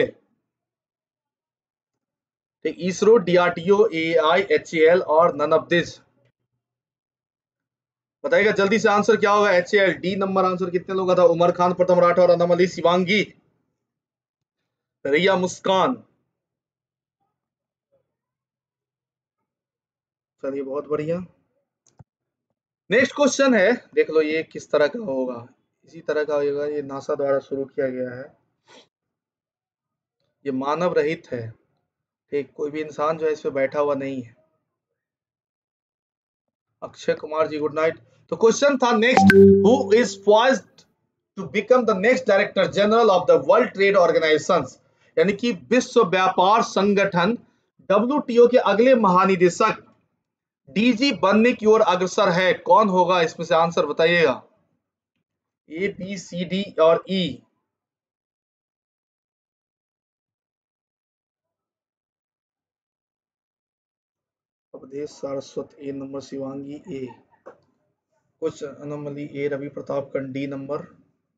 इसरो, डीआरडीओ, एआई, एचएएल और नन ऑफ दिस। बताइएगा जल्दी से आंसर क्या होगा? एचएएल। डी नंबर आंसर कितने लोगों का था? उमर खान, प्रथम राठौर, अनम अली, शिवांगी, रिया मुस्कान। चलिए बहुत बढ़िया। नेक्स्ट क्वेश्चन है, देख लो ये किस तरह का होगा। इसी तरह का होगा, ये नासा द्वारा शुरू किया गया है। ये मानव रहित है, ठीक, कोई भी इंसान जो है इस पे बैठा हुआ नहीं है। Akshay Kumar ji good night. तो क्वेश्चन था next, who is poised to become the next director general of the world trade organisation. यानी कि विश्व व्यापार संगठन डब्ल्यूटीओ के अगले महानिदेशक डीजी बनने की ओर अग्रसर है। कौन होगा? इसमें से आंसर बताइएगा, ए बी सी डी और E. Awadhesh Saraswat A number, Shivangi A, कुछ anomaly A, Ravi Pratap Kand D number.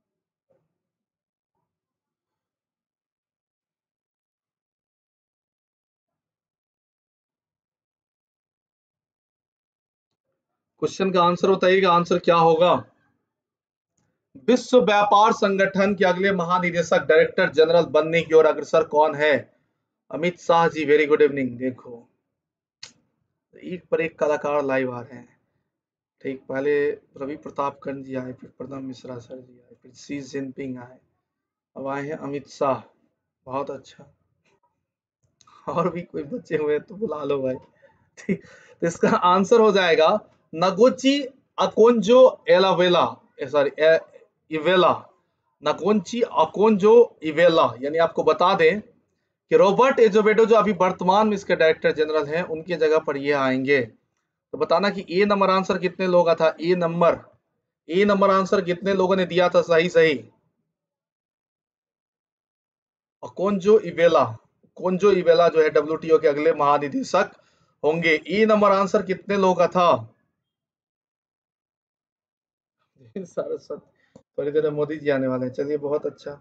Question का आंसर बताइएगा, आंसर क्या होगा? विश्व व्यापार संगठन के अगले महानिदेशक डायरेक्टर जनरल बनने की ओर अग्रसर कौन है? Amit Shah ji, very good evening. देखो एक पर एक कलाकार लाइव आ रहे हैं, ठीक। पहले रवि प्रताप कंड जी आए, फिर प्रणब मिश्रा सर जी आए, फिर सी जिनपिंग आए, अब आए हैं अमित शाह। बहुत अच्छा, और भी कोई बचे हुए तो बुला लो भाई, ठीक। तो इसका आंसर हो जाएगा Ngozi Okonjo Iweala, sorry Iweala, Ngozi Okonjo Iweala. यानी आपको बता दें कि रॉबर्ट एजोवेडो जो अभी वर्तमान में इसके डायरेक्टर जनरल हैं, उनकी जगह पर ये आएंगे। तो बताना कि ए नंबर आंसर कितने लोगों का था। A number A number answer कितने लोगों ने दिया था सही सही। अकोंजो इवेला, कोंजो इवेला जो है डब्ल्यूटीओ के अगले महानिदेशक होंगे। ई नंबर आंसर कितने लोगों का था। सारस्वत, थोड़ी देर में मोदी जी आने वाले हैं। चलिए बहुत अच्छा।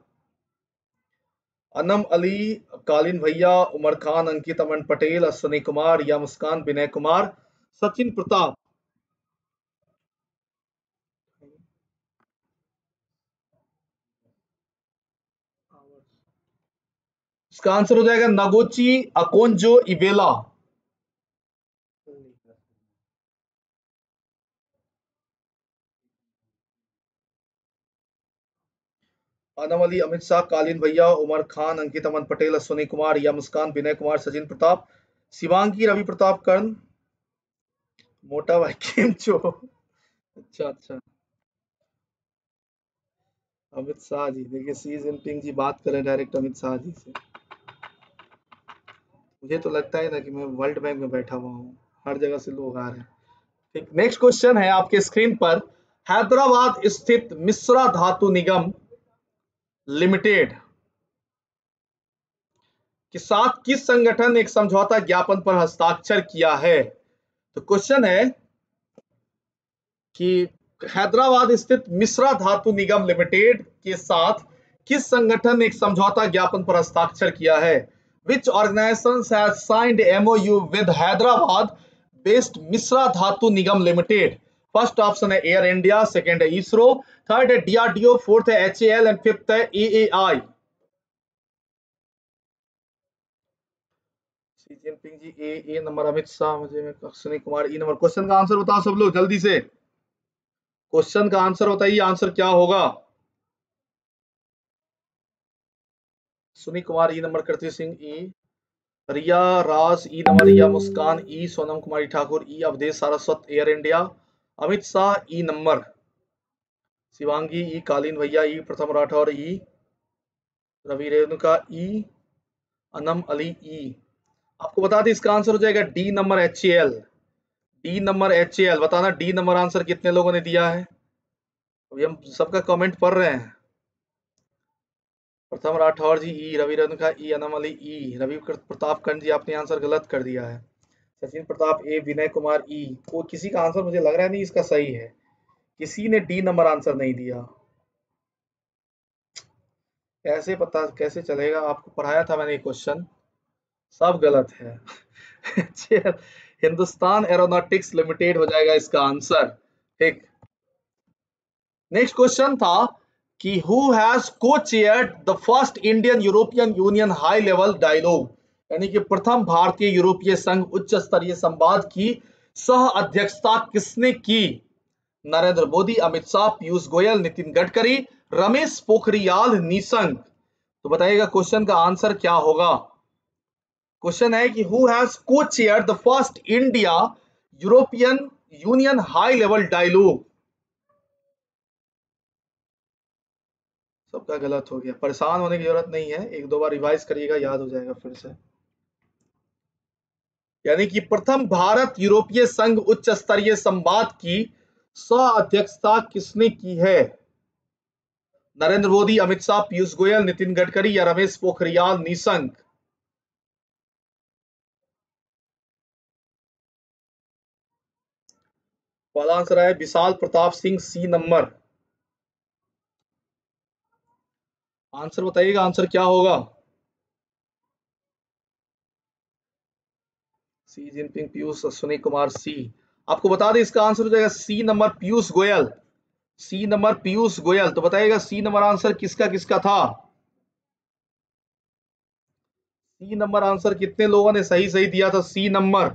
अनम अली, कालीन भैया, उमर खान, अंकित अमन पटेल, अश्विनी कुमार या मुस्कान, विनय कुमार, सचिन प्रताप। इसका आंसर हो जाएगा Ngozi Okonjo Iweala. Anam Ali, Amit Shah, Kaleen भैया, उमर खान, अंकित अमन पटेल, अश्विनी कुमार या मुस्कान, विनय कुमार, सचिन प्रताप, शिवांगी, रवि प्रताप कर्ण, मोटा भाई केमचो। अच्छा अच्छा। अमित शाह जी, देखिए सी जिनपिंग जी बात करें डायरेक्ट अमित शाह जी से। मुझे तो लगता है ना कि मैं वर्ल्ड बैंक में बैठा हुआ हूँ, हर जगह से लोग आ रहे हैं। ठीक, नेक्स्ट क्वेश्चन है आपके स्क्रीन पर। हैदराबाद स्थित मिश्रा धातु निगम लिमिटेड के साथ किस संगठन ने एक समझौता ज्ञापन पर हस्ताक्षर किया है। तो क्वेश्चन है कि हैदराबाद स्थित मिश्रा धातु निगम लिमिटेड के साथ किस संगठन ने एक समझौता ज्ञापन पर हस्ताक्षर किया है। Which organisation has signed MoU with Hyderabad based Mishra Dhatu Nigam limited. First option है एयर इंडिया, सेकंड है इसरो, थर्ड है डीआरडीओ, फोर्थ है एचएएल एंड फिफ्थ है AAI. Xi Jinping ji A, A number Amit Shah, मुझे Ashwini Kumar E number. Question का आंसर बताओ सब लोग जल्दी से। क्वेश्चन का आंसर बताइए, आंसर क्या होगा। Suni Kumar E number, Kriti Singh E, Riya Raj E number, Riya Muskan E, Sonam Kumari Thakur E, Awadhesh Saraswat Air India, Amit Shah E number, Shivangi E, Kaleen भैया ई, प्रथम राठौर ई, रवि रेणुका ई, अनम अली ई। आपको बता दें इसका आंसर हो जाएगा D number H L. D number H L, बताना डी नंबर आंसर कितने लोगों ने दिया है। अभी हम सबका कमेंट पढ़ रहे हैं। प्रथम राठौर जी ई, रवि रेणुका ई, अनम अली ई, रवि प्रताप कंड जी आपने आंसर गलत कर दिया है। सचिन प्रताप ए, विनय कुमार ई, को किसी का आंसर मुझे लग रहा है नहीं इसका सही है। किसी ने डी नंबर आंसर नहीं दिया। कैसे पता, कैसे चलेगा। आपको पढ़ाया था मैंने ये क्वेश्चन, सब गलत है। हिंदुस्तान एरोनॉटिक्स लिमिटेड हो जाएगा इसका आंसर। ठीक, नेक्स्ट क्वेश्चन था कि who has co-chaired the first Indian European Union high level dialogue, यानी कि प्रथम भारतीय यूरोपीय संघ उच्च स्तरीय संवाद की सह अध्यक्षता किसने की। नरेंद्र मोदी, अमित शाह, पीयूष गोयल, नितिन गडकरी, रमेश पोखरियाल निशंक। तो बताइएगा क्वेश्चन का आंसर क्या होगा। क्वेश्चन है कि who has co-chair the first India European Union high level dialogue. सबका गलत हो गया, परेशान होने की जरूरत नहीं है, एक दो बार रिवाइज करिएगा, याद हो जाएगा फिर से। यानी कि प्रथम भारत यूरोपीय संघ उच्च स्तरीय संवाद की सह अध्यक्षता किसने की है। नरेंद्र मोदी, अमित शाह, पीयूष गोयल, नितिन गडकरी या रमेश पोखरियाल निशंक। पहला आंसर है Vishal Pratap Singh C number. Answer बताइएगा, आंसर क्या होगा। Xi Jinping, Piyush, Ashwini Kumar C. आपको बता दें इसका आंसर हो जाएगा C number Piyush Goyal. C number Piyush Goyal. तो बताइएगा सी नंबर आंसर किसका किसका था। सी नंबर आंसर कितने लोगों ने सही सही दिया था सी नंबर।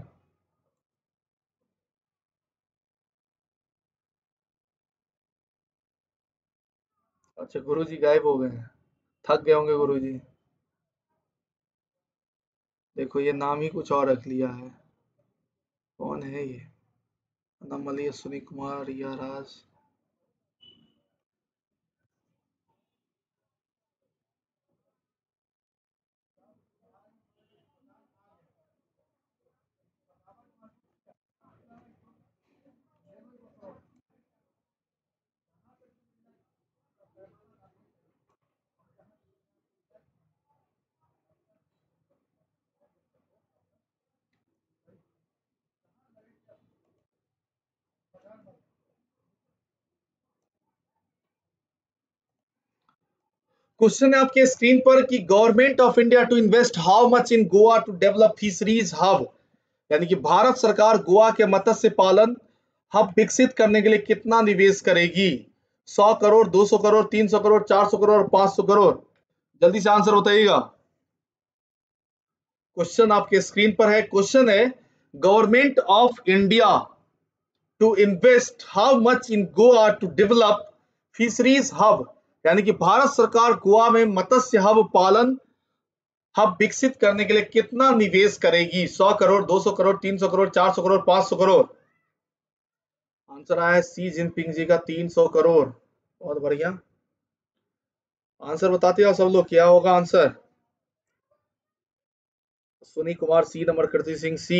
अच्छा, गुरुजी गायब हो गए हैं, थक गए होंगे गुरुजी। देखो ये नाम ही कुछ और रख लिया है, कौन है ये। नम अली, अश्विनी कुमार, रिया राज। क्वेश्चन है आपके स्क्रीन पर कि government of India to invest how much in Goa to develop fisheries hub, यानी कि भारत सरकार गोवा के मत्स्य पालन हब विकसित करने के लिए कितना निवेश करेगी? सौ करोड़, दो सौ करोड़, तीन सौ करोड़, चार सौ करोड़, पांच सौ करोड़? जल्दी से आंसर बताइएगा। क्वेश्चन आपके स्क्रीन पर है। क्वेश्चन है government of India to invest how much in Goa to develop fisheries hub, यानी कि भारत सरकार गोवा में मत्स्य हब पालन हब विकसित करने के लिए कितना निवेश करेगी? सौ करोड़, दो सौ करोड़, तीन सौ करोड़, चार सौ करोड़, पांच सौ करोड़? आंसर आया है सी जिनपिंग जी का तीन सौ करोड़। बहुत बढ़िया, आंसर बताते हो सब लोग, क्या होगा answer? Sunny Kumar C number, Kriti Singh C,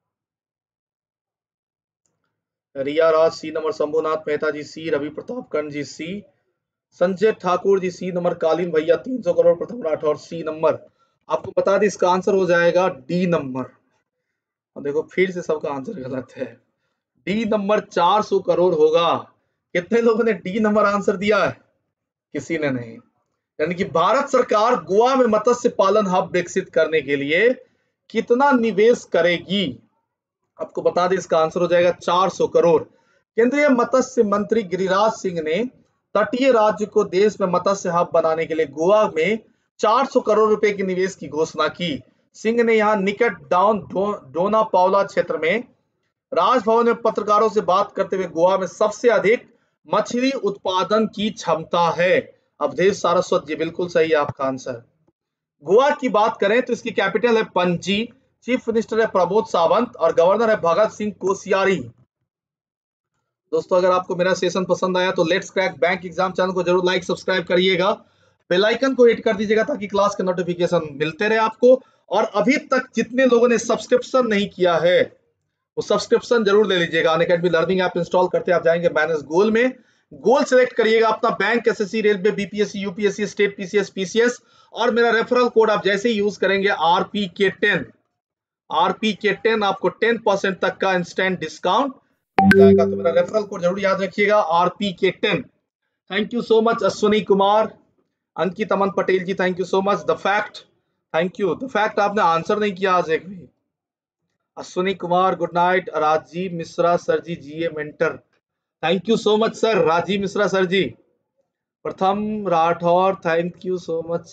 Riya Raj C number, Shambhunath Mehta ji C, Ravi Pratap Karn ji C, Sanjay Thakur ji C number, Kaleen Bhaiya तीन सौ करोड़, प्रथम राठौर सी नंबर। आपको बता दें इसका आंसर हो जाएगा डी नंबर। और देखो फिर से सबका आंसर गलत है, डी नंबर चार सौ करोड़ होगा। कितने लोगों ने डी नंबर आंसर दिया है? किसी ने नहीं। यानी कि भारत सरकार गोवा में मत्स्य पालन हब विकसित करने के लिए कितना निवेश करेगी? आपको बता दें इसका आंसर हो जाएगा चार सौ करोड़। केंद्रीय मत्स्य मंत्री गिरिराज सिंह ने तटीय राज्य को देश में मत्स्य हब बनाने के लिए गोवा में चार सौ करोड़ रुपए के निवेश की घोषणा की। सिंह ने यहां निकट डाउन डो, डोना पावला क्षेत्र में राजभवन में पत्रकारों से बात करते हुए गोवा में सबसे अधिक मछली उत्पादन की क्षमता है। अवधेश सारस्वत जी, बिल्कुल सही है आपका आंसर। गोवा की बात करें तो इसकी कैपिटल है पणजी, चीफ मिनिस्टर है प्रमोद सावंत और गवर्नर है भगत सिंह कोश्यारी। दोस्तों अगर आपको मेरा सेशन पसंद आया तो let's crack bank exam channel को जरूर लाइक सब्सक्राइब करिएगा, बेल आइकन को हिट कर दीजिएगा ताकि क्लास के नोटिफिकेशन मिलते रहे आपको। और अभी तक जितने लोगों ने सब्सक्रिप्शन नहीं किया है वो सब्सक्रिप्शन जरूर ले लीजिएगा। अनअकैडमी लर्निंग ऐप इंस्टॉल करते आप जाएंगे मैनेज गोल में, गोल सेलेक्ट करिएगा अपना, bank, SSC, railway, BPSC, UPSC, state PCS, PCS, और मेरा रेफरल कोड आप जैसे ही यूज करेंगे RP K ten, RP K ten, आपको टेन परसेंट तक का इंस्टेंट डिस्काउंट मिल जाएगा। तो मेरा रेफरल कोड जरूर याद रखिएगा, RP K ten. Thank you so much Ashwini Kumar, Ankit Aman Patel ji, thank you so much. The fact, thank you. The fact आपने आंसर नहीं किया आज एक भी। Ashwini Kumar good night. Rajiv Mishra sir ji, GA mentor, thank you so much sir, Rajiv Mishra sir ji. Pratham Rathore, thank you so much.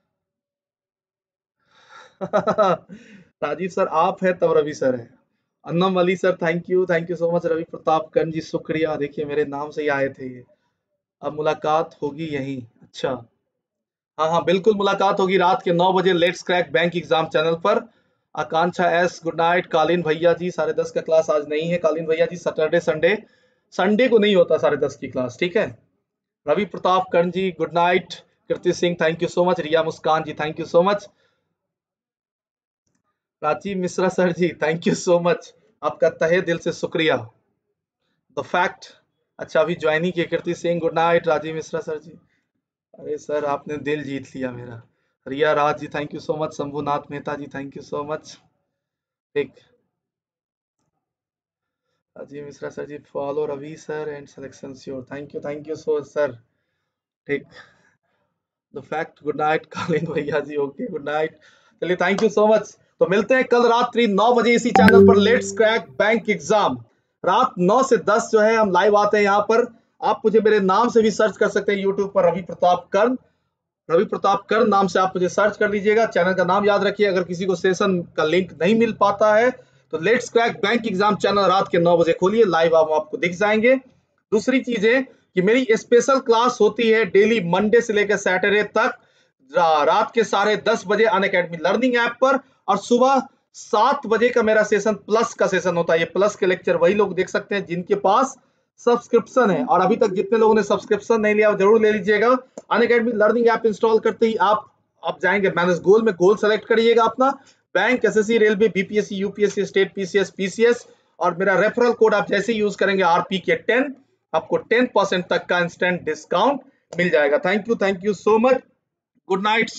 Rajiv sir आप है तब Ravi sir है। Annam Ali sir, thank you, thank you so much. Ravi Pratap Karn ji शुक्रिया, देखिए मेरे नाम से ही आए थे ये। अब मुलाकात होगी यहीं, अच्छा हाँ हाँ बिल्कुल मुलाकात होगी रात के नौ बजे let's crack bank exam channel पर। Akanksha S good night. Kaleen भैया जी, साढ़े दस का क्लास आज नहीं है कालीन भैया जी, सैटरडे संडे, संडे को नहीं होता साढ़े दस की क्लास, ठीक है। Ravi Pratap Karn ji good night. Kriti Singh thank you so much. Riya Muskan ji thank you so much. Rajiv Mishra sir ji thank you so much, आपका तहे दिल से शुक्रिया। द फैक्ट, अच्छा अभी ज्वाइन ही किए। Kriti Singh good night. Rajiv Mishra sir ji, अरे सर आपने दिल जीत लिया मेरा। Riya Raj ji thank you so much. Shambhunath Mehta ji thank you so much. ठीक, Rajiv Mishra sir ji follow Ravi sir and selection sure, thank you thank you so sir. ठीक, the fact good night. Kaleen भैया जी ओके गुड नाइट। चलिए थैंक यू सो मच। तो मिलते हैं कल रात्रि नौ बजे इसी चैनल पर लेट्स क्रैक बैंक एग्जाम। रात नौ से दस जो है हम लाइव आते हैं यहाँ पर। आप मुझे मेरे नाम से भी सर्च कर सकते हैं यूट्यूब पर, रवि प्रताप कर्ण, रवि प्रताप कर्ण नाम से आप मुझे सर्च कर लीजिएगा। चैनल का नाम याद रखिए। अगर किसी को सेशन का लिंक नहीं मिल पाता है तो let's crack bank exam channel रात के नौ बजे खोलिए, लाइव आप आपको दिख जाएंगे। दूसरी चीज है कि मेरी स्पेशल क्लास होती है डेली मंडे से लेकर सैटरडे तक रात के साढ़े दस बजे अनअकैडमी लर्निंग ऐप पर, और सुबह सात बजे का मेरा सेशन प्लस का सेशन होता है। ये प्लस के लेक्चर वही लोग देख सकते हैं जिनके पास सब्सक्रिप्शन है, और अभी तक जितने लोगों ने सब्सक्रिप्शन नहीं लिया जरूर ले लीजिएगा। अनअकैडमी लर्निंग ऐप इंस्टॉल करते ही आप आप जाएंगे मैनेज गोल में, गोल सेलेक्ट करिएगा अपना, bank, SSC, railway, BPSC, UPSC, state PCS, PCS, और मेरा रेफरल कोड आप जैसे यूज करेंगे आरपी के टेन, आपको टेन परसेंट तक का इंस्टेंट डिस्काउंट मिल जाएगा। Thank you, thank you so much, good night.